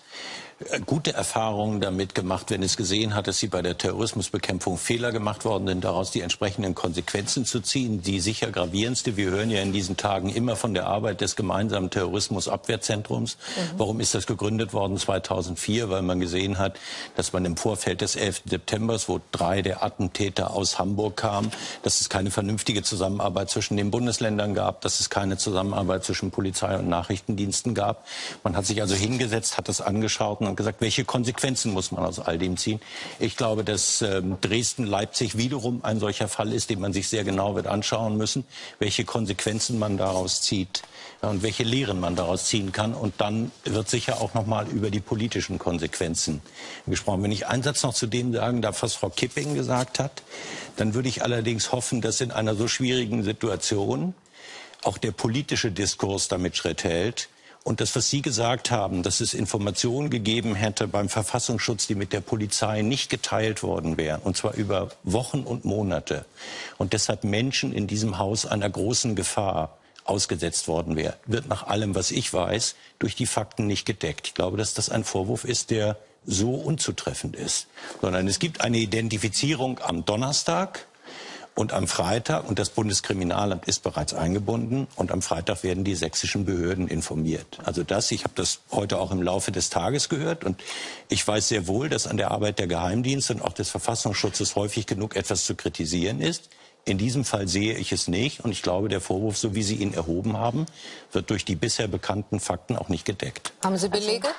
gute Erfahrungen damit gemacht, wenn es gesehen hat, dass sie bei der Terrorismusbekämpfung Fehler gemacht worden sind, daraus die entsprechenden Konsequenzen zu ziehen. Die sicher gravierendste, wir hören ja in diesen Tagen immer von der Arbeit des gemeinsamen Terrorismusabwehrzentrums. Warum ist das gegründet worden 2004? Weil man gesehen hat, dass man im Vorfeld des 11. September, wo 3 der Attentäter aus Hamburg kamen, dass es keine vernünftige Zusammenarbeit zwischen den Bundesländern gab, dass es keine Zusammenarbeit zwischen Polizei und Nachrichtendiensten gab. Man hat sich also hingesetzt, hat das angeschaut und gesagt, welche Konsequenzen muss man aus all dem ziehen. Ich glaube, dass Dresden-Leipzig wiederum ein solcher Fall ist, den man sich sehr genau wird anschauen müssen, welche Konsequenzen man daraus zieht und welche Lehren man daraus ziehen kann. Und dann wird sicher auch noch mal über die politischen Konsequenzen gesprochen. Wenn ich einen Satz noch zu dem sagen darf, was Frau Kipping gesagt hat, dann würde ich allerdings hoffen, dass in einer so schwierigen Situation auch der politische Diskurs damit Schritt hält. Und das, was Sie gesagt haben, dass es Informationen gegeben hätte beim Verfassungsschutz, die mit der Polizei nicht geteilt worden wären, und zwar über Wochen und Monate, und deshalb Menschen in diesem Haus einer großen Gefahr ausgesetzt worden wäre, wird nach allem, was ich weiß, durch die Fakten nicht gedeckt. Ich glaube, dass das ein Vorwurf ist, der so unzutreffend ist. Sondern es gibt eine Identifizierung am Donnerstag und am Freitag, und das Bundeskriminalamt ist bereits eingebunden, und am Freitag werden die sächsischen Behörden informiert. Also ich habe das heute auch im Laufe des Tages gehört, und ich weiß sehr wohl, dass an der Arbeit der Geheimdienste und auch des Verfassungsschutzes häufig genug etwas zu kritisieren ist. In diesem Fall sehe ich es nicht, und ich glaube, der Vorwurf, so wie Sie ihn erhoben haben, wird durch die bisher bekannten Fakten auch nicht gedeckt. Haben Sie Belege?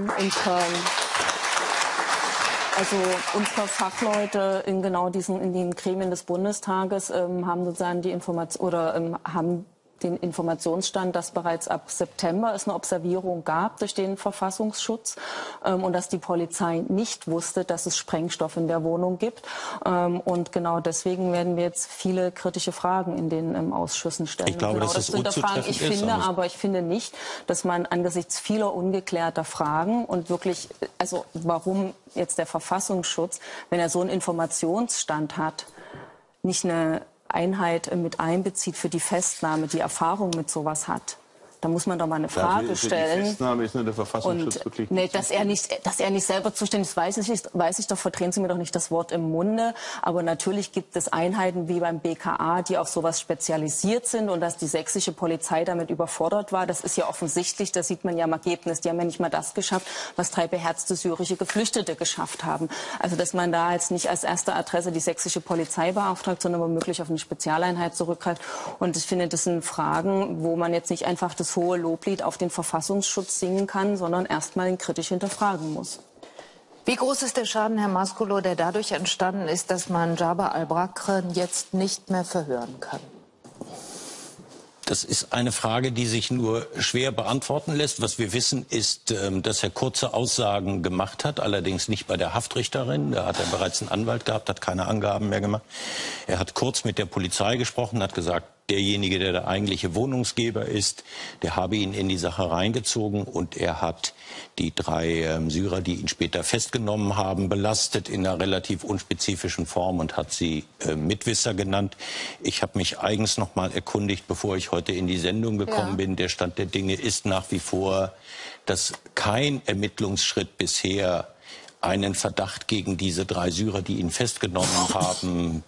Also unsere Fachleute in genau in den Gremien des Bundestages haben sozusagen die Information oder haben den Informationsstand, dass bereits ab September es eine Observierung gab durch den Verfassungsschutz und dass die Polizei nicht wusste, dass es Sprengstoff in der Wohnung gibt. Und genau deswegen werden wir jetzt viele kritische Fragen in den Ausschüssen stellen. Ich glaube, genau das hinterfragen. Ich finde nicht, dass man angesichts vieler ungeklärter Fragen und wirklich, also warum jetzt der Verfassungsschutz, wenn er so einen Informationsstand hat, nicht eine Einheit mit einbezieht für die Festnahme, die Erfahrung mit sowas hat. Da muss man doch mal eine Frage stellen. Die Festnahme ist nur der Verfassungsschutz wirklich nicht. Dass er nicht selber zuständig ist, weiß ich doch, verdrehen Sie mir doch nicht das Wort im Munde. Aber natürlich gibt es Einheiten wie beim BKA, die auf sowas spezialisiert sind, und dass die sächsische Polizei damit überfordert war, das ist ja offensichtlich, das sieht man ja im Ergebnis. Die haben ja nicht mal das geschafft, was 3 beherzte syrische Geflüchtete geschafft haben. Also dass man da jetzt nicht als erste Adresse die sächsische Polizei beauftragt, sondern womöglich auf eine Spezialeinheit zurückgreift. Und ich finde, das sind Fragen, wo man jetzt nicht einfach das hohe Loblied auf den Verfassungsschutz singen kann, sondern erstmal kritisch hinterfragen muss. Wie groß ist der Schaden, Herr Maskulo, der dadurch entstanden ist, dass man Jaber al-Bakr jetzt nicht mehr verhören kann? Das ist eine Frage, die sich nur schwer beantworten lässt. Was wir wissen, ist, dass er kurze Aussagen gemacht hat, allerdings nicht bei der Haftrichterin. Da hat er bereits einen Anwalt gehabt, hat keine Angaben mehr gemacht. Er hat kurz mit der Polizei gesprochen, hat gesagt, derjenige, der der eigentliche Wohnungsgeber ist, der habe ihn in die Sache reingezogen und er hat die 3 Syrer, die ihn später festgenommen haben, belastet in einer relativ unspezifischen Form und hat sie Mitwisser genannt. Ich habe mich eigens noch mal erkundigt, bevor ich heute in die Sendung gekommen bin. Der Stand der Dinge ist nach wie vor, dass kein Ermittlungsschritt bisher einen Verdacht gegen diese 3 Syrer, die ihn festgenommen haben,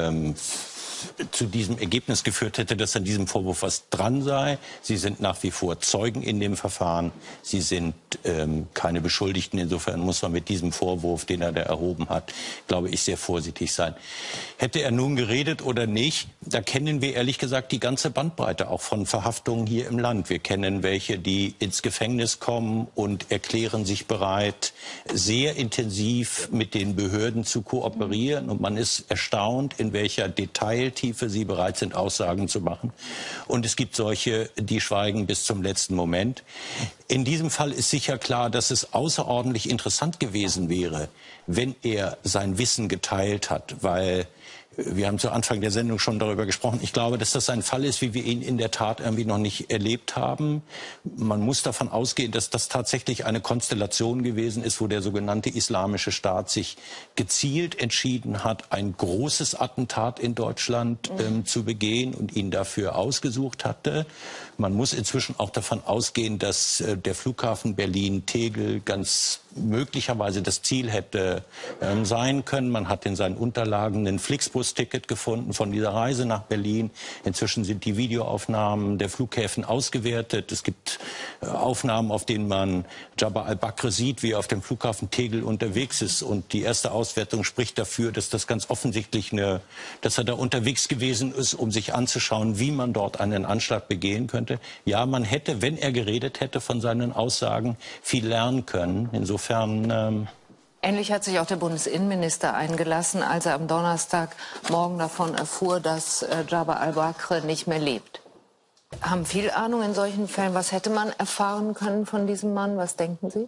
zu diesem Ergebnis geführt hätte, dass an diesem Vorwurf was dran sei. Sie sind nach wie vor Zeugen in dem Verfahren. Sie sind keine Beschuldigten. Insofern muss man mit diesem Vorwurf, den er da erhoben hat, glaube ich, sehr vorsichtig sein. Hätte er nun geredet oder nicht, da kennen wir ehrlich gesagt die ganze Bandbreite auch von Verhaftungen hier im Land. Wir kennen welche, die ins Gefängnis kommen und erklären sich bereit, sehr intensiv mit den Behörden zu kooperieren. Und man ist erstaunt, in welcher Detailtiefe sie bereit sind, Aussagen zu machen. Und es gibt solche, die schweigen bis zum letzten Moment. In diesem Fall ist sicher klar, dass es außerordentlich interessant gewesen wäre, wenn er sein Wissen geteilt hat, weil wir haben zu Anfang der Sendung schon darüber gesprochen. Ich glaube, dass das ein Fall ist, wie wir ihn in der Tat irgendwie noch nicht erlebt haben. Man muss davon ausgehen, dass das tatsächlich eine Konstellation gewesen ist, wo der sogenannte Islamische Staat sich gezielt entschieden hat, ein großes Attentat in Deutschland zu begehen und ihn dafür ausgesucht hatte. Man muss inzwischen auch davon ausgehen, dass der Flughafen Berlin-Tegel ganz möglicherweise das Ziel hätte sein können. Man hat in seinen Unterlagen ein Flixbus-Ticket gefunden von dieser Reise nach Berlin. Inzwischen sind die Videoaufnahmen der Flughäfen ausgewertet. Es gibt Aufnahmen, auf denen man Jabbar al-Bakr sieht, wie er auf dem Flughafen Tegel unterwegs ist. Und die erste Auswertung spricht dafür, dass das ganz offensichtlich dass er da unterwegs gewesen ist, um sich anzuschauen, wie man dort einen Anschlag begehen könnte. Ja, man hätte, wenn er geredet hätte, von seinen Aussagen viel lernen können. Insofern Ähnlich hat sich auch der Bundesinnenminister eingelassen, als er am Donnerstagmorgen davon erfuhr, dass Jabbar al-Bakr nicht mehr lebt. Haben viel Ahnung in solchen Fällen. Was hätte man erfahren können von diesem Mann? Was denken Sie?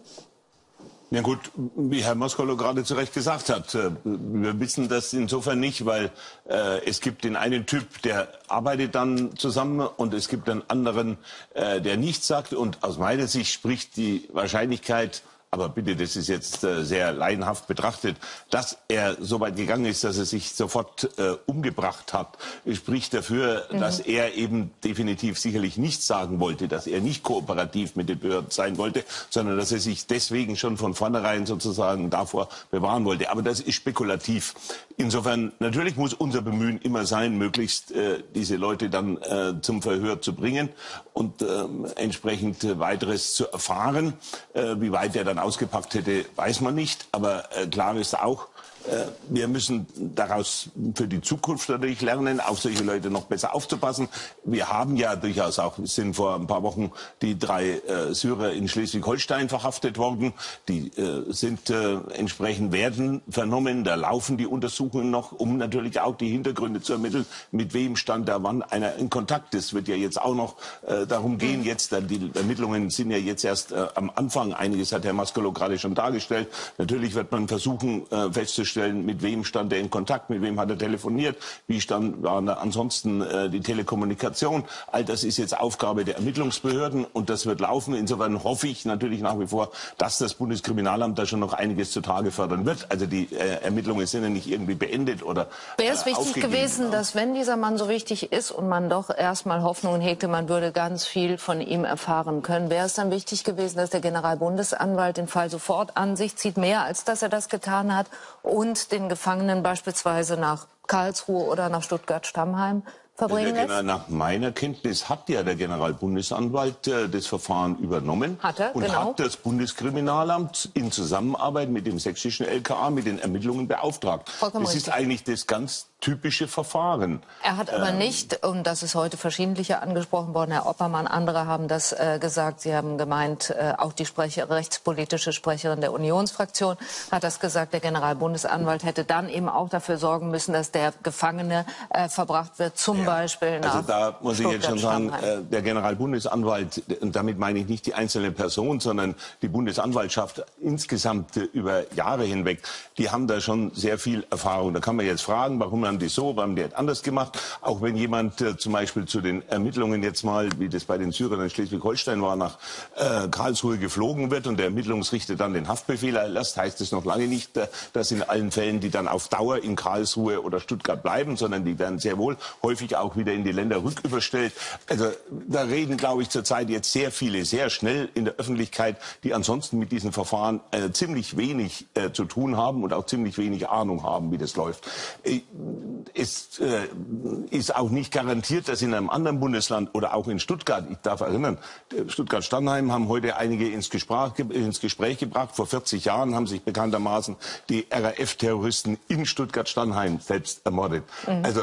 Ja gut, wie Herr Moskolo gerade zu Recht gesagt hat, wir wissen das insofern nicht, weil es gibt den einen Typ, der arbeitet dann zusammen und es gibt einen anderen, der nichts sagt. Und aus meiner Sicht spricht die Wahrscheinlichkeit, aber bitte, das ist jetzt sehr laienhaft betrachtet, dass er so weit gegangen ist, dass er sich sofort umgebracht hat, spricht dafür, dass er eben definitiv sicherlich nichts sagen wollte, dass er nicht kooperativ mit den Behörden sein wollte, sondern dass er sich deswegen schon von vornherein sozusagen davor bewahren wollte. Aber das ist spekulativ. Insofern, natürlich muss unser Bemühen immer sein, möglichst diese Leute dann zum Verhör zu bringen und entsprechend weiteres zu erfahren. Wie weit er dann ausgepackt hätte, weiß man nicht. Aber klar ist auch, wir müssen daraus für die Zukunft natürlich lernen, auf solche Leute noch besser aufzupassen. Wir haben ja durchaus auch, sind vor ein paar Wochen die 3 Syrer in Schleswig-Holstein verhaftet worden. Die sind werden vernommen. Da laufen die Untersuchungen noch, um natürlich auch die Hintergründe zu ermitteln. Mit wem stand da wann einer in Kontakt? Das wird ja jetzt auch noch darum gehen. Jetzt, die Ermittlungen sind ja jetzt erst am Anfang. Einiges hat Herr Moskolo gerade schon dargestellt. Natürlich wird man versuchen festzustellen, mit wem stand er in Kontakt, mit wem hat er telefoniert, wie war ansonsten die Telekommunikation. All das ist jetzt Aufgabe der Ermittlungsbehörden und das wird laufen. Insofern hoffe ich natürlich nach wie vor, dass das Bundeskriminalamt da schon noch einiges zutage fördern wird. Also die Ermittlungen sind ja nicht irgendwie beendet oder Wäre es wichtig gewesen, dass wenn dieser Mann so wichtig ist und man doch erstmal Hoffnungen hegte, man würde ganz viel von ihm erfahren können, wäre es dann wichtig gewesen, dass der Generalbundesanwalt den Fall sofort an sich zieht, mehr als dass er das getan hat, und den Gefangenen beispielsweise nach Karlsruhe oder nach Stuttgart-Stammheim verbringen lässt? Nach meiner Kenntnis hat ja der Generalbundesanwalt das Verfahren übernommen. Hat er, und genau. hat das Bundeskriminalamt in Zusammenarbeit mit dem sächsischen LKA mit den Ermittlungen beauftragt. Vollkommen das ist richtig. eigentlich das ganz typische Verfahren. Er hat aber nicht, und das ist heute verschiedentlich angesprochen worden, Herr Oppermann, andere haben das gesagt, Sie haben gemeint, auch die rechtspolitische Sprecherin der Unionsfraktion hat das gesagt, der Generalbundesanwalt hätte dann eben auch dafür sorgen müssen, dass der Gefangene verbracht wird, zum Beispiel nach Also da muss ich jetzt schon sagen, der Generalbundesanwalt, und damit meine ich nicht die einzelne Person, sondern die Bundesanwaltschaft insgesamt über Jahre hinweg, die haben da schon sehr viel Erfahrung. Da kann man jetzt fragen, warum haben die so, warum haben die anders gemacht? Auch wenn jemand zum Beispiel zu den Ermittlungen jetzt mal, wie das bei den Syrern in Schleswig-Holstein war, nach Karlsruhe geflogen wird und der Ermittlungsrichter dann den Haftbefehl erlässt, heißt es noch lange nicht, dass in allen Fällen die dann auf Dauer in Karlsruhe oder Stuttgart bleiben, sondern die werden sehr wohl häufig auch wieder in die Länder rücküberstellt. Also da reden, glaube ich, zurzeit jetzt sehr viele, sehr schnell in der Öffentlichkeit, die ansonsten mit diesen Verfahren ziemlich wenig zu tun haben und auch ziemlich wenig Ahnung haben, wie das läuft. Es ist auch nicht garantiert, dass in einem anderen Bundesland oder auch in Stuttgart, ich darf erinnern, Stuttgart-Stannheim haben heute einige ins Gespräch gebracht. Vor 40 Jahren haben sich bekanntermaßen die RAF-Terroristen in Stuttgart-Stannheim selbst ermordet. Also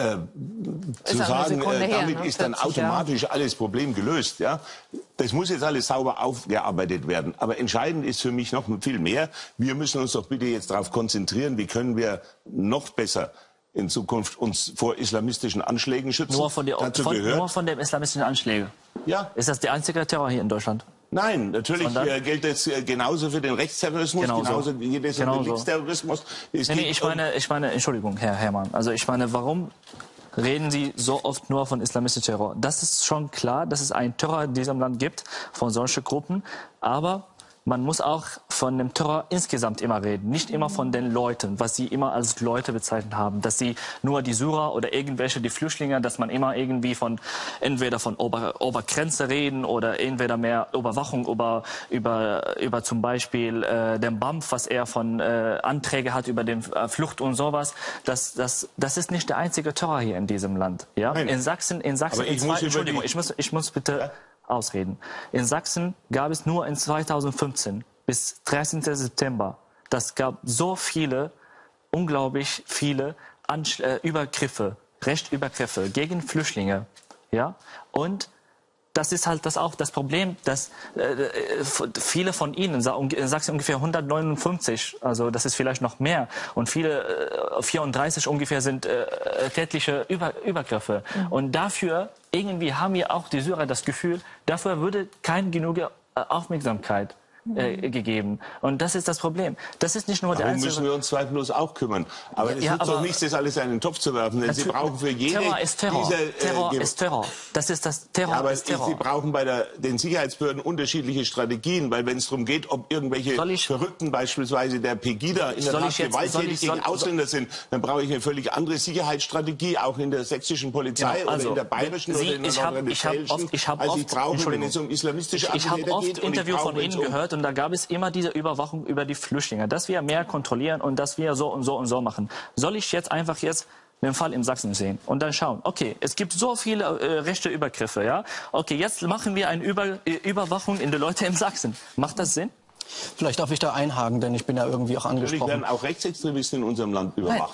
zu sagen, damit ist dann automatisch alles Problem gelöst. Ja? Das muss jetzt alles sauber aufgearbeitet werden. Aber entscheidend ist für mich noch viel mehr. Wir müssen uns doch bitte jetzt darauf konzentrieren, wie können wir noch besser in Zukunft uns vor islamistischen Anschlägen schützen. Nur von den islamistischen Anschlägen? Ja. Ist das der einzige Terror hier in Deutschland? Nein, natürlich gilt das genauso für den Rechtsterrorismus, genauso gilt es für den Linksterrorismus. Ich meine, Entschuldigung, Herr Herrmann, also ich meine, warum reden Sie so oft nur von islamischem Terror? Das ist schon klar, dass es einen Terror in diesem Land gibt, von solchen Gruppen, aber man muss auch von dem Terror insgesamt immer reden, nicht immer von den Leuten, was sie immer als Leute bezeichnet haben, dass sie nur die Syrer oder irgendwelche, die Flüchtlinge, dass man immer irgendwie entweder von Obergrenze reden oder entweder mehr Überwachung über zum Beispiel den BAMF, was er von Anträge hat über den Flucht und sowas. Das ist nicht der einzige Terror hier in diesem Land. Ja? In Sachsen, Entschuldigung, ich muss bitte... Ja? Ausreden. In Sachsen gab es nur in 2015 bis 13. September, das gab so viele, unglaublich viele Übergriffe, Rechtsübergriffe gegen Flüchtlinge. Ja? Und das ist halt auch das Problem, dass viele von ihnen, in Sachsen ungefähr 159, also das ist vielleicht noch mehr, und viele 34 ungefähr sind tätliche Übergriffe. Und dafür, irgendwie haben ja auch die Syrer das Gefühl, dafür würde keine genug Aufmerksamkeit gegeben. Und das ist das Problem. Das ist nicht nur der einzige... müssen wir uns zweifellos auch kümmern. Aber es nützt doch nichts, das alles in einen Topf zu werfen. Denn Sie brauchen für jede... Terror ist Terror. Terror ist Terror. Das ist das Terror. Ja, aber ist Terror. Sie brauchen bei den Sicherheitsbehörden unterschiedliche Strategien, weil wenn es darum geht, ob irgendwelche Verrückten beispielsweise der Pegida in der Tat gewalttätig gegen Ausländer sind, dann brauche ich eine völlig andere Sicherheitsstrategie, auch in der sächsischen Polizei oder in der bayerischen oder in der nordrhein-westfälischen, als ich brauche, wenn es um islamistische Attentäter geht. Ich habe oft Interviews von Ihnen gehört, und da gab es immer diese Überwachung über die Flüchtlinge, dass wir mehr kontrollieren und dass wir so und so und so machen. Soll ich jetzt einfach den Fall in Sachsen sehen und dann schauen, okay, es gibt so viele rechte Übergriffe, ja? Okay, jetzt machen wir eine Überwachung in die Leute in Sachsen. Macht das Sinn? Vielleicht darf ich da einhaken, denn ich bin ja irgendwie auch angesprochen. Natürlich werden auch Rechtsextremisten in unserem Land überwacht.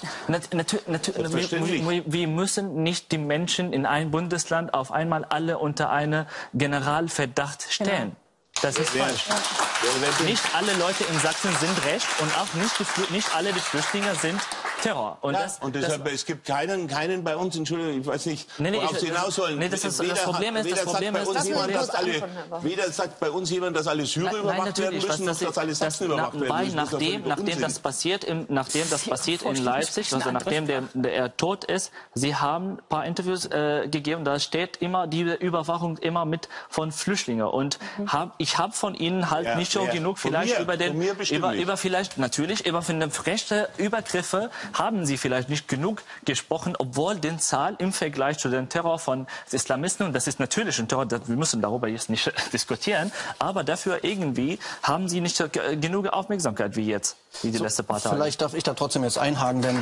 Wir müssen nicht die Menschen in einem Bundesland auf einmal alle unter einen Generalverdacht stellen. Ja. Das ist falsch. Nicht alle Leute in Sachsen sind recht und auch nicht alle die Flüchtlinge sind Terror. Und, und deshalb, es gibt keinen bei uns, Entschuldigung, ich weiß nicht, worauf Sie hinaus wollen. Das Problem ist, weder sagt bei uns jemand, dass alle Syrer überwacht werden müssen, noch dass alle Sachsen überwacht werden müssen. Nachdem das passiert in Leipzig, also nachdem der tot ist, Sie haben ein paar Interviews gegeben, da steht immer diese Überwachung immer mit von Flüchtlingen. Und ich habe von Ihnen halt nicht so genug vielleicht über rechte Übergriffe haben Sie vielleicht nicht genug gesprochen, obwohl den Zahl im Vergleich zu dem Terror von Islamisten, und das ist natürlich ein Terror, wir müssen darüber jetzt nicht diskutieren, aber dafür irgendwie haben Sie nicht genug Aufmerksamkeit wie jetzt, wie die letzte paar Tage. Vielleicht darf ich da trotzdem jetzt einhaken, denn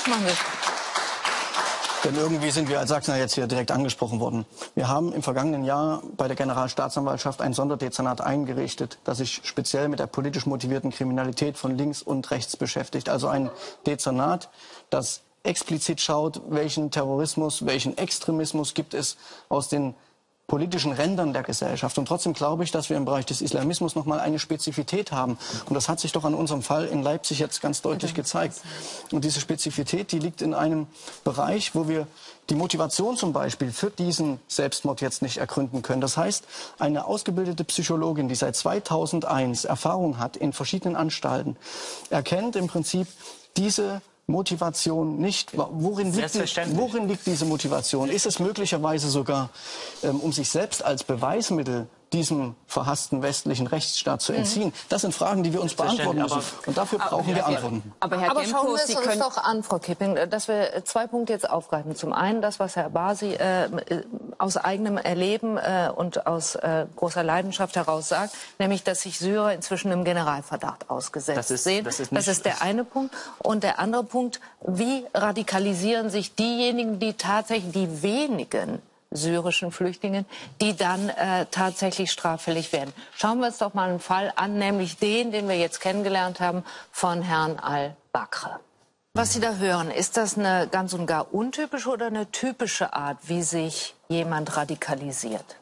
irgendwie sind wir als Sachsener jetzt hier direkt angesprochen worden. Wir haben im vergangenen Jahr bei der Generalstaatsanwaltschaft ein Sonderdezernat eingerichtet, das sich speziell mit der politisch motivierten Kriminalität von links und rechts beschäftigt. Also ein Dezernat, das explizit schaut, welchen Terrorismus, welchen Extremismus gibt es aus den politischen Rändern der Gesellschaft. Und trotzdem glaube ich, dass wir im Bereich des Islamismus noch mal eine Spezifität haben. Und das hat sich doch an unserem Fall in Leipzig jetzt ganz deutlich gezeigt. Und diese Spezifität, die liegt in einem Bereich, wo wir die Motivation zum Beispiel für diesen Selbstmord jetzt nicht ergründen können. Das heißt, eine ausgebildete Psychologin, die seit 2001 Erfahrung hat in verschiedenen Anstalten, erkennt im Prinzip diese Motivation nicht. Worin liegt diese Motivation? Ist es möglicherweise sogar, um sich selbst als Beweismittel diesem verhassten westlichen Rechtsstaat zu entziehen? Das sind Fragen, die wir uns beantworten müssen. Und dafür brauchen wir Antworten. Aber schauen wir es uns doch an, Frau Kipping, dass wir 2 Punkte jetzt aufgreifen. Zum einen das, was Herr Basi aus eigenem Erleben und aus großer Leidenschaft heraus sagt, nämlich, dass sich Syrer inzwischen im Generalverdacht ausgesetzt sehen. Das ist der eine Punkt. Und der andere Punkt, wie radikalisieren sich diejenigen, die tatsächlich, die wenigen syrischen Flüchtlingen, die dann tatsächlich straffällig werden. Schauen wir uns doch mal einen Fall an, nämlich den wir jetzt kennengelernt haben, von Herrn al-Bakr. Was Sie da hören, ist das eine ganz und gar untypische oder eine typische Art, wie sich jemand radikalisiert?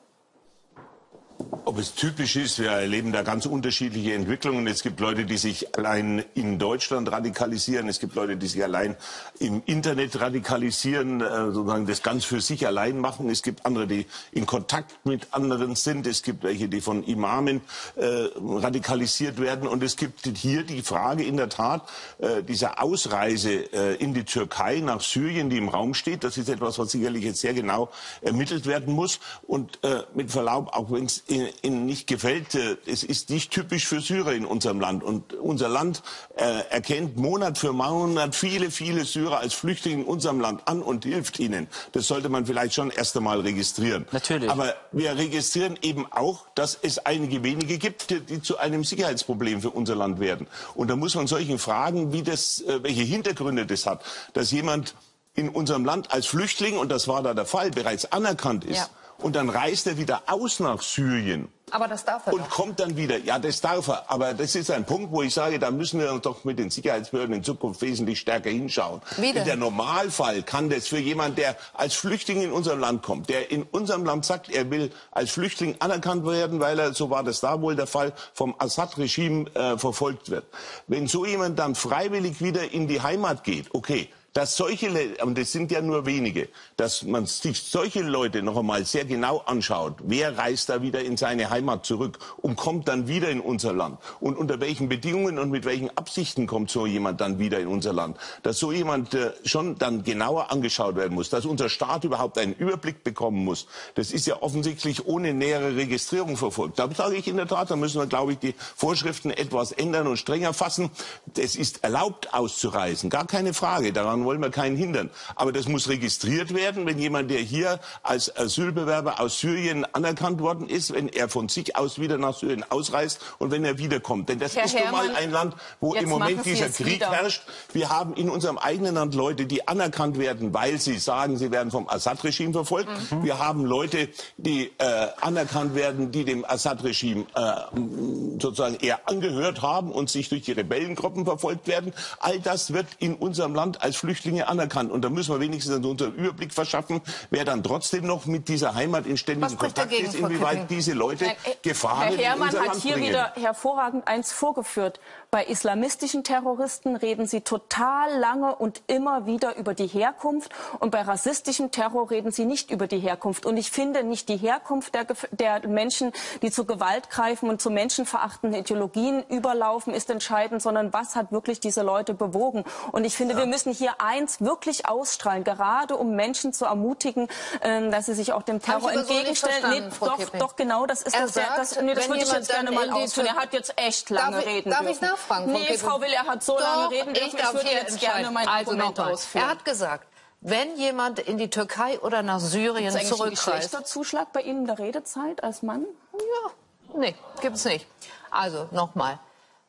Ob es typisch ist, wir erleben da ganz unterschiedliche Entwicklungen. Es gibt Leute, die sich allein in Deutschland radikalisieren. Es gibt Leute, die sich allein im Internet radikalisieren, sozusagen das ganz für sich allein machen. Es gibt andere, die in Kontakt mit anderen sind. Es gibt welche, die von Imamen radikalisiert werden. Und es gibt hier die Frage in der Tat dieser Ausreise in die Türkei nach Syrien, die im Raum steht. Das ist etwas, was sicherlich jetzt sehr genau ermittelt werden muss. Und mit Verlaub, auch wenn es Ihnen nicht gefällt, es ist nicht typisch für Syrer in unserem Land. Und unser Land erkennt Monat für Monat viele, viele Syrer als Flüchtlinge in unserem Land an und hilft ihnen. Das sollte man vielleicht schon erst einmal registrieren. Natürlich. Aber wir registrieren eben auch, dass es einige wenige gibt, die zu einem Sicherheitsproblem für unser Land werden. Und da muss man solchen Fragen, welche Hintergründe das hat, dass jemand in unserem Land als Flüchtling, und das war da der Fall, bereits anerkannt ist. Ja. Und dann reist er wieder aus nach Syrien. Aber das darf er und kommt dann wieder. Ja, das darf er. Aber das ist ein Punkt, wo ich sage, da müssen wir doch mit den Sicherheitsbehörden in Zukunft wesentlich stärker hinschauen. In der Normalfall kann das für jemanden, der als Flüchtling in unserem Land kommt, der in unserem Land sagt, er will als Flüchtling anerkannt werden, weil er, so war das da wohl der Fall, vom Assad-Regime verfolgt wird. Wenn so jemand dann freiwillig wieder in die Heimat geht, okay, dass solche, und das sind ja nur wenige, dass man sich solche Leute noch einmal sehr genau anschaut, wer reist da wieder in seine Heimat zurück und kommt dann wieder in unser Land und unter welchen Bedingungen und mit welchen Absichten kommt so jemand dann wieder in unser Land, dass so jemand schon dann genauer angeschaut werden muss, dass unser Staat überhaupt einen Überblick bekommen muss. Das ist ja offensichtlich ohne nähere Registrierung verfolgt. Da sage ich in der Tat, da müssen wir, glaube ich, die Vorschriften etwas ändern und strenger fassen. Es ist erlaubt auszureisen, gar keine Frage, daran wollen wir keinen hindern. Aber das muss registriert werden, wenn jemand, der hier als Asylbewerber aus Syrien anerkannt worden ist, wenn er von sich aus wieder nach Syrien ausreist und wenn er wiederkommt. Denn das ist nun mal ein Land, wo im Moment dieser Krieg herrscht. Wir haben in unserem eigenen Land Leute, die anerkannt werden, weil sie sagen, sie werden vom Assad-Regime verfolgt. Wir haben Leute, die anerkannt werden, die dem Assad-Regime sozusagen eher angehört haben und sich durch die Rebellengruppen verfolgt werden. All das wird in unserem Land als Flüchtlinge anerkannt. Und da müssen wir wenigstens unseren Überblick verschaffen, wer dann trotzdem noch mit dieser Heimat in ständigem Kontakt ist, inwieweit diese Leute Gefahren in unser Land bringen. Herr Herrmann hat hier wieder hervorragend eins vorgeführt. Bei islamistischen Terroristen reden sie total lange und immer wieder über die Herkunft. Und bei rassistischem Terror reden sie nicht über die Herkunft. Und ich finde nicht die Herkunft der Menschen, die zu Gewalt greifen und zu menschenverachtenden Ideologien überlaufen, ist entscheidend, sondern was hat wirklich diese Leute bewogen. Und ich finde, wir müssen hier eins wirklich ausstrahlen, gerade um Menschen zu ermutigen, dass sie sich auch dem Terror entgegenstellen. Doch, genau, das ist das würde ich jetzt gerne mal ausführen. Er hat jetzt echt lange reden dürfen. Darf ich nachfragen? Nee, Frau Will, er hat so lange reden dürfen. Ich würde jetzt gerne mein Argument ausführen. Er hat gesagt, wenn jemand in die Türkei oder nach Syrien zurückreist... Ist eigentlich ein schlechter Zuschlag bei Ihnen in der Redezeit als Mann? Ja, nee, gibt's nicht. Also, nochmal.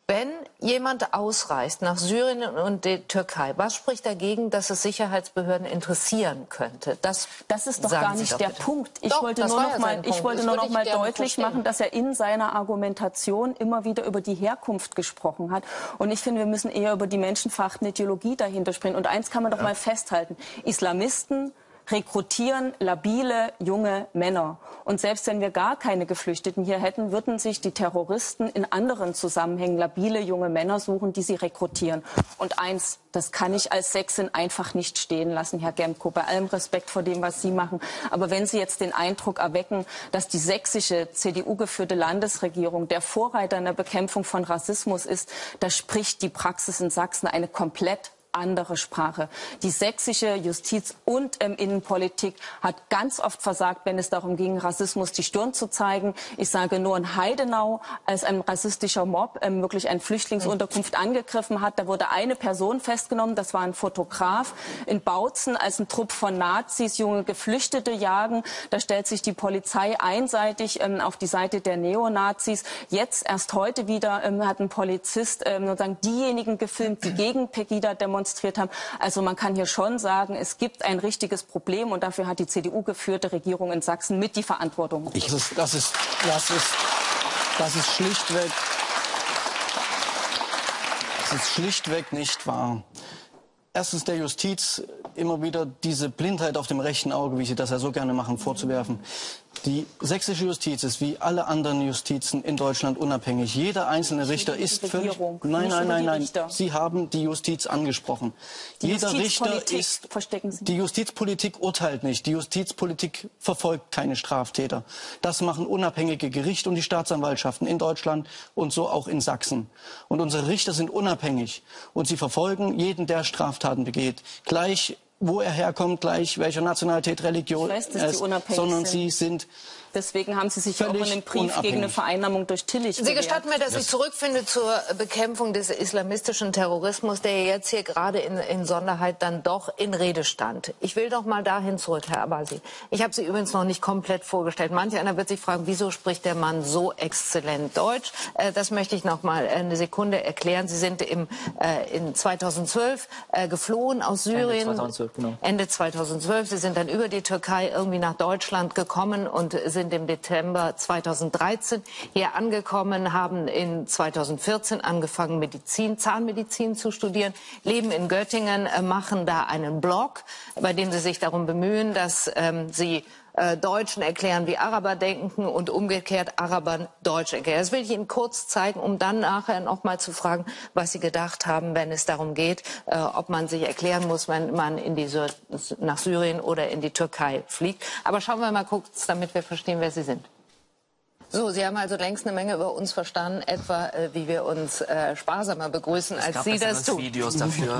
Wenn jemand ausreist nach Syrien und die Türkei, was spricht dagegen, dass es Sicherheitsbehörden interessieren könnte? Das ist doch gar nicht der Punkt. Ich wollte nur noch mal deutlich machen, dass er in seiner Argumentation immer wieder über die Herkunft gesprochen hat. Und ich finde, wir müssen eher über die menschenverachtende Ideologie dahinter sprechen. Und eins kann man doch mal festhalten. Islamisten rekrutieren labile junge Männer. Und selbst wenn wir gar keine Geflüchteten hier hätten, würden sich die Terroristen in anderen Zusammenhängen labile junge Männer suchen, die sie rekrutieren. Und eins, das kann ich als Sächsin einfach nicht stehen lassen, Herr Gemko, bei allem Respekt vor dem, was Sie machen. Aber wenn Sie jetzt den Eindruck erwecken, dass die sächsische CDU-geführte Landesregierung der Vorreiter in der Bekämpfung von Rassismus ist, da spricht die Praxis in Sachsen eine komplett andere Sprache. Die sächsische Justiz- und Innenpolitik hat ganz oft versagt, wenn es darum ging, Rassismus die Stirn zu zeigen. Ich sage nur in Heidenau, als ein rassistischer Mob wirklich eine Flüchtlingsunterkunft angegriffen hat, da wurde eine Person festgenommen, das war ein Fotograf. In Bautzen, als ein Trupp von Nazis junge Geflüchtete jagen, da stellt sich die Polizei einseitig auf die Seite der Neonazis. Jetzt, erst heute wieder, hat ein Polizist sozusagen diejenigen gefilmt, die gegen Pegida demonstriert haben. Also man kann hier schon sagen, es gibt ein richtiges Problem und dafür hat die CDU-geführte Regierung in Sachsen mit die Verantwortung. Das ist schlichtweg nicht wahr. Erstens der Justiz immer wieder diese Blindheit auf dem rechten Auge, wie Sie das ja so gerne machen, vorzuwerfen. Die sächsische Justiz ist wie alle anderen Justizen in Deutschland unabhängig. Jeder einzelne Richter ist völlig... Nein. Sie haben die Justiz angesprochen. Jeder Richter ist... Die Justizpolitik urteilt nicht. Die Justizpolitik verfolgt keine Straftäter. Das machen unabhängige Gerichte und die Staatsanwaltschaften in Deutschland und so auch in Sachsen. Und unsere Richter sind unabhängig und sie verfolgen jeden, der Straftaten begeht. Gleich wo er herkommt, gleich welcher Nationalität, Religion er ist, sondern sie sind... Deswegen haben Sie sich auch in dem Brief gegen eine Vereinnahmung durch Tillich gewehrt. Sie gestatten mir, dass ich zurückfinde zur Bekämpfung des islamistischen Terrorismus, der jetzt hier gerade in Sonderheit dann doch in Rede stand. Ich will doch mal dahin zurück, Herr Abbasi. Ich habe Sie übrigens noch nicht komplett vorgestellt. Manch einer wird sich fragen, wieso spricht der Mann so exzellent Deutsch? Das möchte ich noch mal eine Sekunde erklären. Sie sind in 2012 geflohen aus Syrien. Ende 2012, genau. Ende 2012. Sie sind dann über die Türkei irgendwie nach Deutschland gekommen und sind im Dezember 2013 hier angekommen, haben in 2014 angefangen, Zahnmedizin zu studieren, leben in Göttingen, machen da einen Blog, bei dem sie sich darum bemühen, dass sie Deutschen erklären, wie Araber denken und umgekehrt Arabern Deutsch erklären. Das will ich Ihnen kurz zeigen, um dann nachher noch mal zu fragen, was Sie gedacht haben, wenn es darum geht, ob man sich erklären muss, wenn man nach Syrien oder in die Türkei fliegt. Aber schauen wir mal kurz, damit wir verstehen, wer Sie sind. So, Sie haben also längst eine Menge über uns verstanden, etwa wie wir uns sparsamer begrüßen, als Sie das tun. Videos dafür.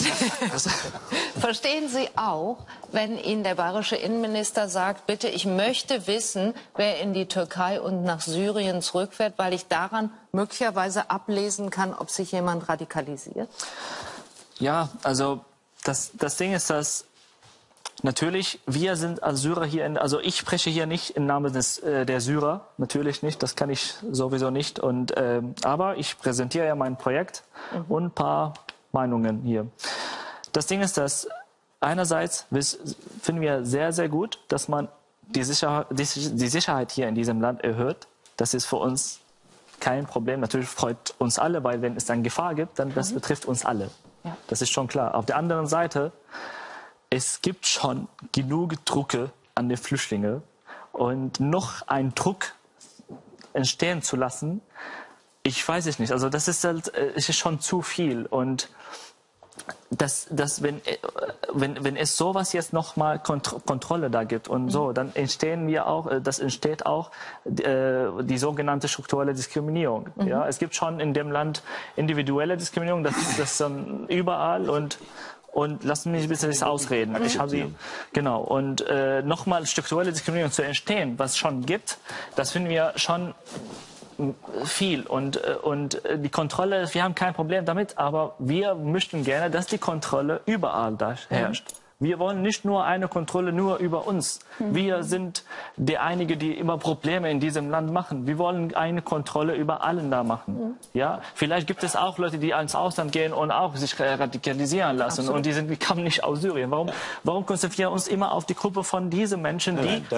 Verstehen Sie auch, wenn Ihnen der bayerische Innenminister sagt, bitte, ich möchte wissen, wer in die Türkei und nach Syrien zurückfährt, weil ich daran möglicherweise ablesen kann, ob sich jemand radikalisiert? Ja, also das Ding ist, dass natürlich, wir sind als Syrer hier, also ich spreche hier nicht im Namen der Syrer, natürlich nicht, das kann ich sowieso nicht. Aber ich präsentiere ja mein Projekt und ein paar Meinungen hier. Das Ding ist, dass einerseits finden wir sehr, sehr gut, dass man die Sicherheit hier in diesem Land erhöht. Das ist für uns kein Problem. Natürlich freut uns alle, weil wenn es eine Gefahr gibt, dann das betrifft uns alle. Ja. Das ist schon klar. Auf der anderen Seite, es gibt schon genug Drucke an die Flüchtlinge und noch einen Druck entstehen zu lassen, ich weiß es nicht. Also das ist halt, es ist schon zu viel und wenn es sowas jetzt nochmal Kontrolle da gibt und so, dann entsteht auch die sogenannte strukturelle Diskriminierung. Ja, es gibt schon in dem Land individuelle Diskriminierung, das ist überall und lassen mich ein bisschen das ausreden. Ich habe sie, genau. Und nochmal strukturelle Diskriminierung zu entstehen, was es schon gibt, das finden wir schon viel. Und die Kontrolle, wir haben kein Problem damit, aber wir möchten gerne, dass die Kontrolle überall da herrscht. Wir wollen nicht nur eine Kontrolle nur über uns. Wir sind die Einige, die immer Probleme in diesem Land machen. Wir wollen eine Kontrolle über allen da machen. Ja, vielleicht gibt es auch Leute, die ins Ausland gehen und auch sich radikalisieren lassen. Absolut. Und die kommen nicht aus Syrien. Warum konzentrieren wir uns immer auf die Gruppe von diesen Menschen,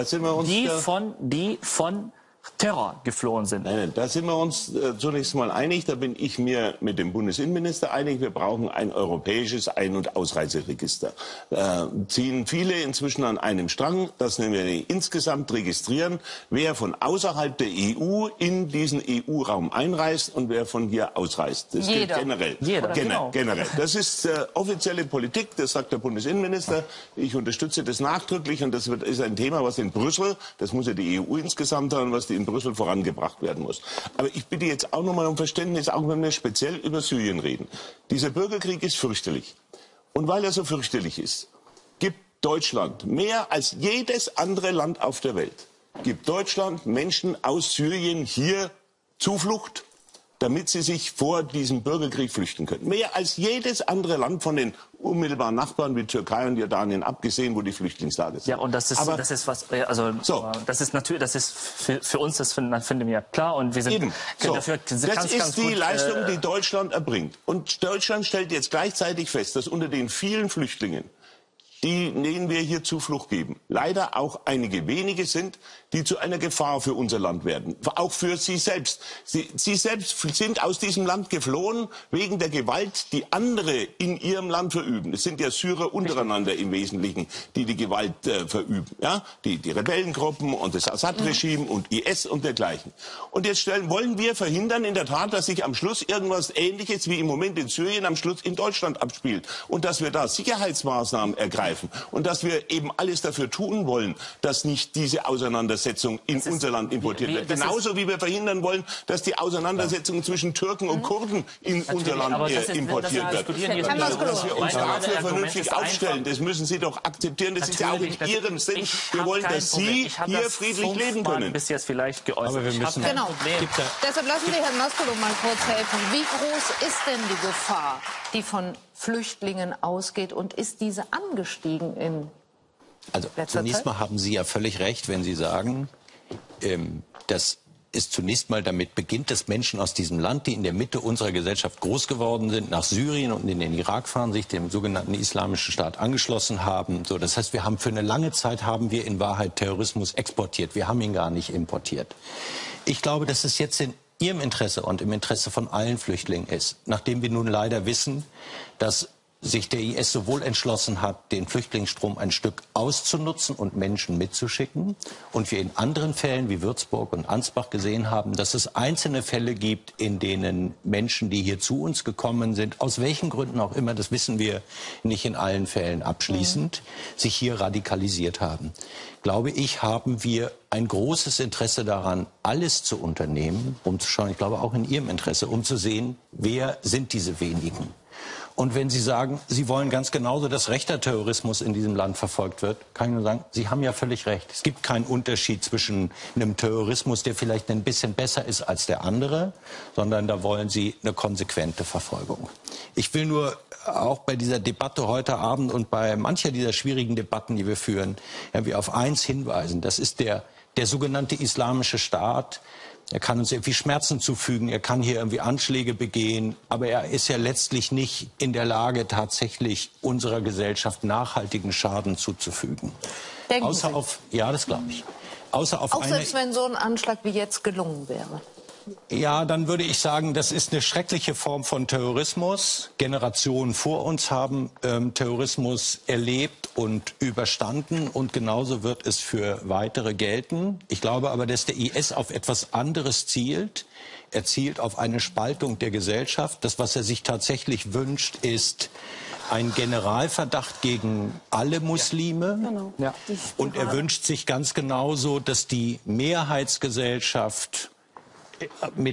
die von Terror geflohen sind? Nein, da sind wir uns zunächst mal einig. Da bin ich mir mit dem Bundesinnenminister einig. Wir brauchen ein europäisches Ein- und Ausreiseregister. Ziehen viele inzwischen an einem Strang, dass wir insgesamt registrieren, wer von außerhalb der EU in diesen EU-Raum einreist und wer von hier ausreist. Das gilt generell. Generell. Das ist offizielle Politik, das sagt der Bundesinnenminister. Ich unterstütze das nachdrücklich und das ist ein Thema, was in Brüssel, das muss ja die EU insgesamt haben, was in Brüssel vorangebracht werden muss. Aber ich bitte jetzt auch nochmal um Verständnis, auch wenn wir speziell über Syrien reden. Dieser Bürgerkrieg ist fürchterlich. Und weil er so fürchterlich ist, gibt Deutschland mehr als jedes andere Land auf der Welt, gibt Deutschland Menschen aus Syrien hier Zuflucht, damit sie sich vor diesem Bürgerkrieg flüchten können. Mehr als jedes andere Land von den unmittelbaren Nachbarn wie Türkei und Jordanien abgesehen, wo die Flüchtlingslager sind. Ja, und das ist was, also das ist natürlich, das ist für uns, das finden wir klar und wir sind dafür das ist die Leistung, die Deutschland erbringt. Und Deutschland stellt jetzt gleichzeitig fest, dass unter den vielen Flüchtlingen, denen wir hier Zuflucht geben, leider auch einige wenige sind, die zu einer Gefahr für unser Land werden. Auch für sie selbst. Sie selbst sind aus diesem Land geflohen wegen der Gewalt, die andere in ihrem Land verüben. Es sind ja Syrer untereinander im Wesentlichen, die die Gewalt verüben. Ja? Die Rebellengruppen und das Assad-Regime und IS und dergleichen. Und jetzt wollen wir verhindern in der Tat, dass sich am Schluss irgendwas Ähnliches wie im Moment in Syrien am Schluss in Deutschland abspielt. Und dass wir da Sicherheitsmaßnahmen ergreifen. Und dass wir eben alles dafür tun wollen, dass nicht diese Auseinandersetzung in unser Land importiert wird. Genauso wie wir verhindern wollen, dass die Auseinandersetzung zwischen Türken und Kurden in unser Land importiert wird. Dass wir uns dafür vernünftig aufstellen, das müssen Sie doch akzeptieren. Das ist ja auch in Ihrem Sinn. Wir wollen, dass Sie hier friedlich leben können. Bis jetzt vielleicht geäußert. Aber wir müssen Deshalb lassen Sie Herrn Moskolo mal kurz helfen. Wie groß ist denn die Gefahr, die von Flüchtlingen ausgeht, und ist diese angestiegen in letzter Zeit? Zunächst mal haben Sie ja völlig recht, wenn Sie sagen, dass es zunächst mal damit beginnt, dass Menschen aus diesem Land, die in der Mitte unserer Gesellschaft groß geworden sind, nach Syrien und in den Irak fahren, sich dem sogenannten Islamischen Staat angeschlossen haben. So, das heißt, wir haben für eine lange Zeit in Wahrheit Terrorismus exportiert. Wir haben ihn gar nicht importiert. Ich glaube, dass es jetzt in Ihrem Interesse und im Interesse von allen Flüchtlingen ist, nachdem wir nun leider wissen, dass sich der IS so wohl entschlossen hat, den Flüchtlingsstrom ein Stück auszunutzen und Menschen mitzuschicken. Und wir in anderen Fällen wie Würzburg und Ansbach gesehen haben, dass es einzelne Fälle gibt, in denen Menschen, die hier zu uns gekommen sind, aus welchen Gründen auch immer, das wissen wir nicht in allen Fällen abschließend, sich hier radikalisiert haben. Glaube ich, haben wir ein großes Interesse daran, alles zu unternehmen, um zu schauen, ich glaube auch in Ihrem Interesse, um zu sehen, wer sind diese wenigen. Und wenn Sie sagen, Sie wollen ganz genauso, dass rechter Terrorismus in diesem Land verfolgt wird, kann ich nur sagen, Sie haben ja völlig recht. Es gibt keinen Unterschied zwischen einem Terrorismus, der vielleicht ein bisschen besser ist als der andere, sondern da wollen Sie eine konsequente Verfolgung. Ich will nur auch bei dieser Debatte heute Abend und bei mancher dieser schwierigen Debatten, die wir führen, irgendwie auf eins hinweisen. Das ist der sogenannte Islamische Staat. Er kann uns irgendwie Schmerzen zufügen, er kann hier irgendwie Anschläge begehen, aber er ist ja letztlich nicht in der Lage, tatsächlich unserer Gesellschaft nachhaltigen Schaden zuzufügen. Außer auf, ja, das glaube ich. Außer auf auch selbst wenn so ein Anschlag wie jetzt gelungen wäre. Ja, dann würde ich sagen, das ist eine schreckliche Form von Terrorismus. Generationen vor uns haben Terrorismus erlebt und überstanden und genauso wird es für weitere gelten. Ich glaube aber, dass der IS auf etwas anderes zielt. Er zielt auf eine Spaltung der Gesellschaft. Das, was er sich tatsächlich wünscht, ist ein Generalverdacht gegen alle Muslime. Ja, genau. Ja. Und er wünscht sich ganz genauso, dass die Mehrheitsgesellschaft mit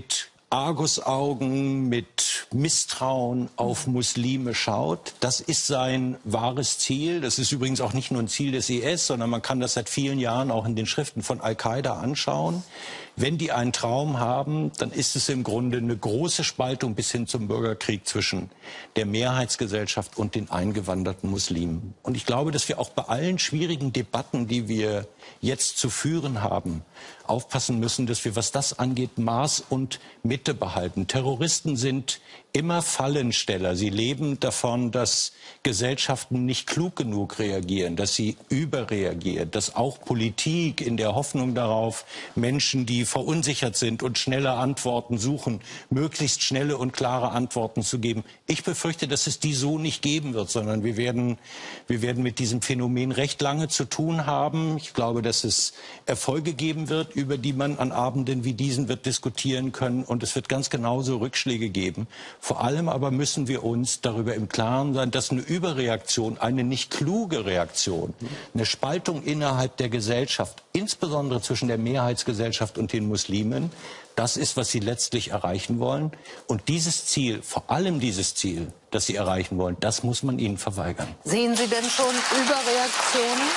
Argusaugen, mit Misstrauen auf Muslime schaut. Das ist sein wahres Ziel. Das ist übrigens auch nicht nur ein Ziel des IS, sondern man kann das seit vielen Jahren auch in den Schriften von Al-Qaida anschauen. Wenn die einen Traum haben, dann ist es im Grunde eine große Spaltung bis hin zum Bürgerkrieg zwischen der Mehrheitsgesellschaft und den eingewanderten Muslimen. Und ich glaube, dass wir auch bei allen schwierigen Debatten, die wir jetzt zu führen haben, aufpassen müssen, dass wir, was das angeht, Maß und Mitte behalten. Terroristen sind immer Fallensteller. Sie leben davon, dass Gesellschaften nicht klug genug reagieren, dass sie überreagieren, dass auch Politik in der Hoffnung darauf, Menschen, die verunsichert sind und schnelle Antworten suchen, möglichst schnelle und klare Antworten zu geben. Ich befürchte, dass es die so nicht geben wird, sondern wir werden mit diesem Phänomen recht lange zu tun haben. Ich glaube, dass es Erfolge geben wird, über die man an Abenden wie diesen wird diskutieren können. Und es wird ganz genauso Rückschläge geben. Vor allem aber müssen wir uns darüber im Klaren sein, dass eine Überreaktion, eine nicht kluge Reaktion, eine Spaltung innerhalb der Gesellschaft, insbesondere zwischen der Mehrheitsgesellschaft und den Muslimen, das ist, was sie letztlich erreichen wollen. Und dieses Ziel, vor allem dieses Ziel, das sie erreichen wollen, das muss man ihnen verweigern. Sehen Sie denn schon Überreaktionen?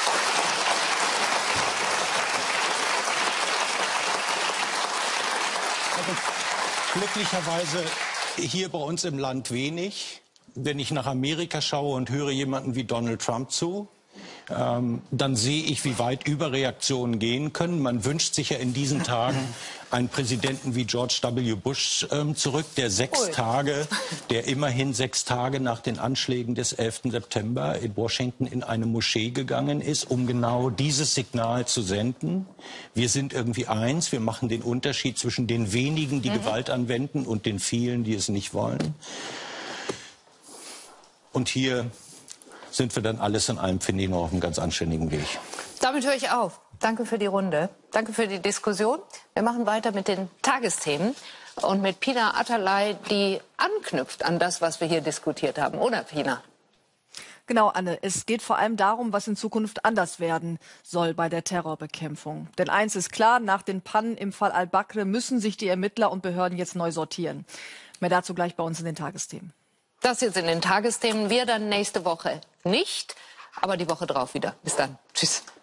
Glücklicherweise hier bei uns im Land wenig. Wenn ich nach Amerika schaue und höre jemanden wie Donald Trump zu, dann sehe ich, wie weit Überreaktionen gehen können. Man wünscht sich ja in diesen Tagen einen Präsidenten wie George W. Bush zurück, der immerhin 6 Tage nach den Anschlägen des 11. September in Washington in eine Moschee gegangen ist, um genau dieses Signal zu senden. Wir sind irgendwie eins, wir machen den Unterschied zwischen den wenigen, die Gewalt anwenden, und den vielen, die es nicht wollen. Und hier sind wir dann alles in allem, finde ich, noch auf einem ganz anständigen Weg. Damit höre ich auf. Danke für die Runde. Danke für die Diskussion. Wir machen weiter mit den Tagesthemen und mit Pina Atalay, die anknüpft an das, was wir hier diskutiert haben. Oder, Pina? Genau, Anne. Es geht vor allem darum, was in Zukunft anders werden soll bei der Terrorbekämpfung. Denn eins ist klar, nach den Pannen im Fall al-Bakr müssen sich die Ermittler und Behörden jetzt neu sortieren. Mehr dazu gleich bei uns in den Tagesthemen. Das jetzt in den Tagesthemen. Wir dann nächste Woche nicht, aber die Woche drauf wieder. Bis dann. Tschüss.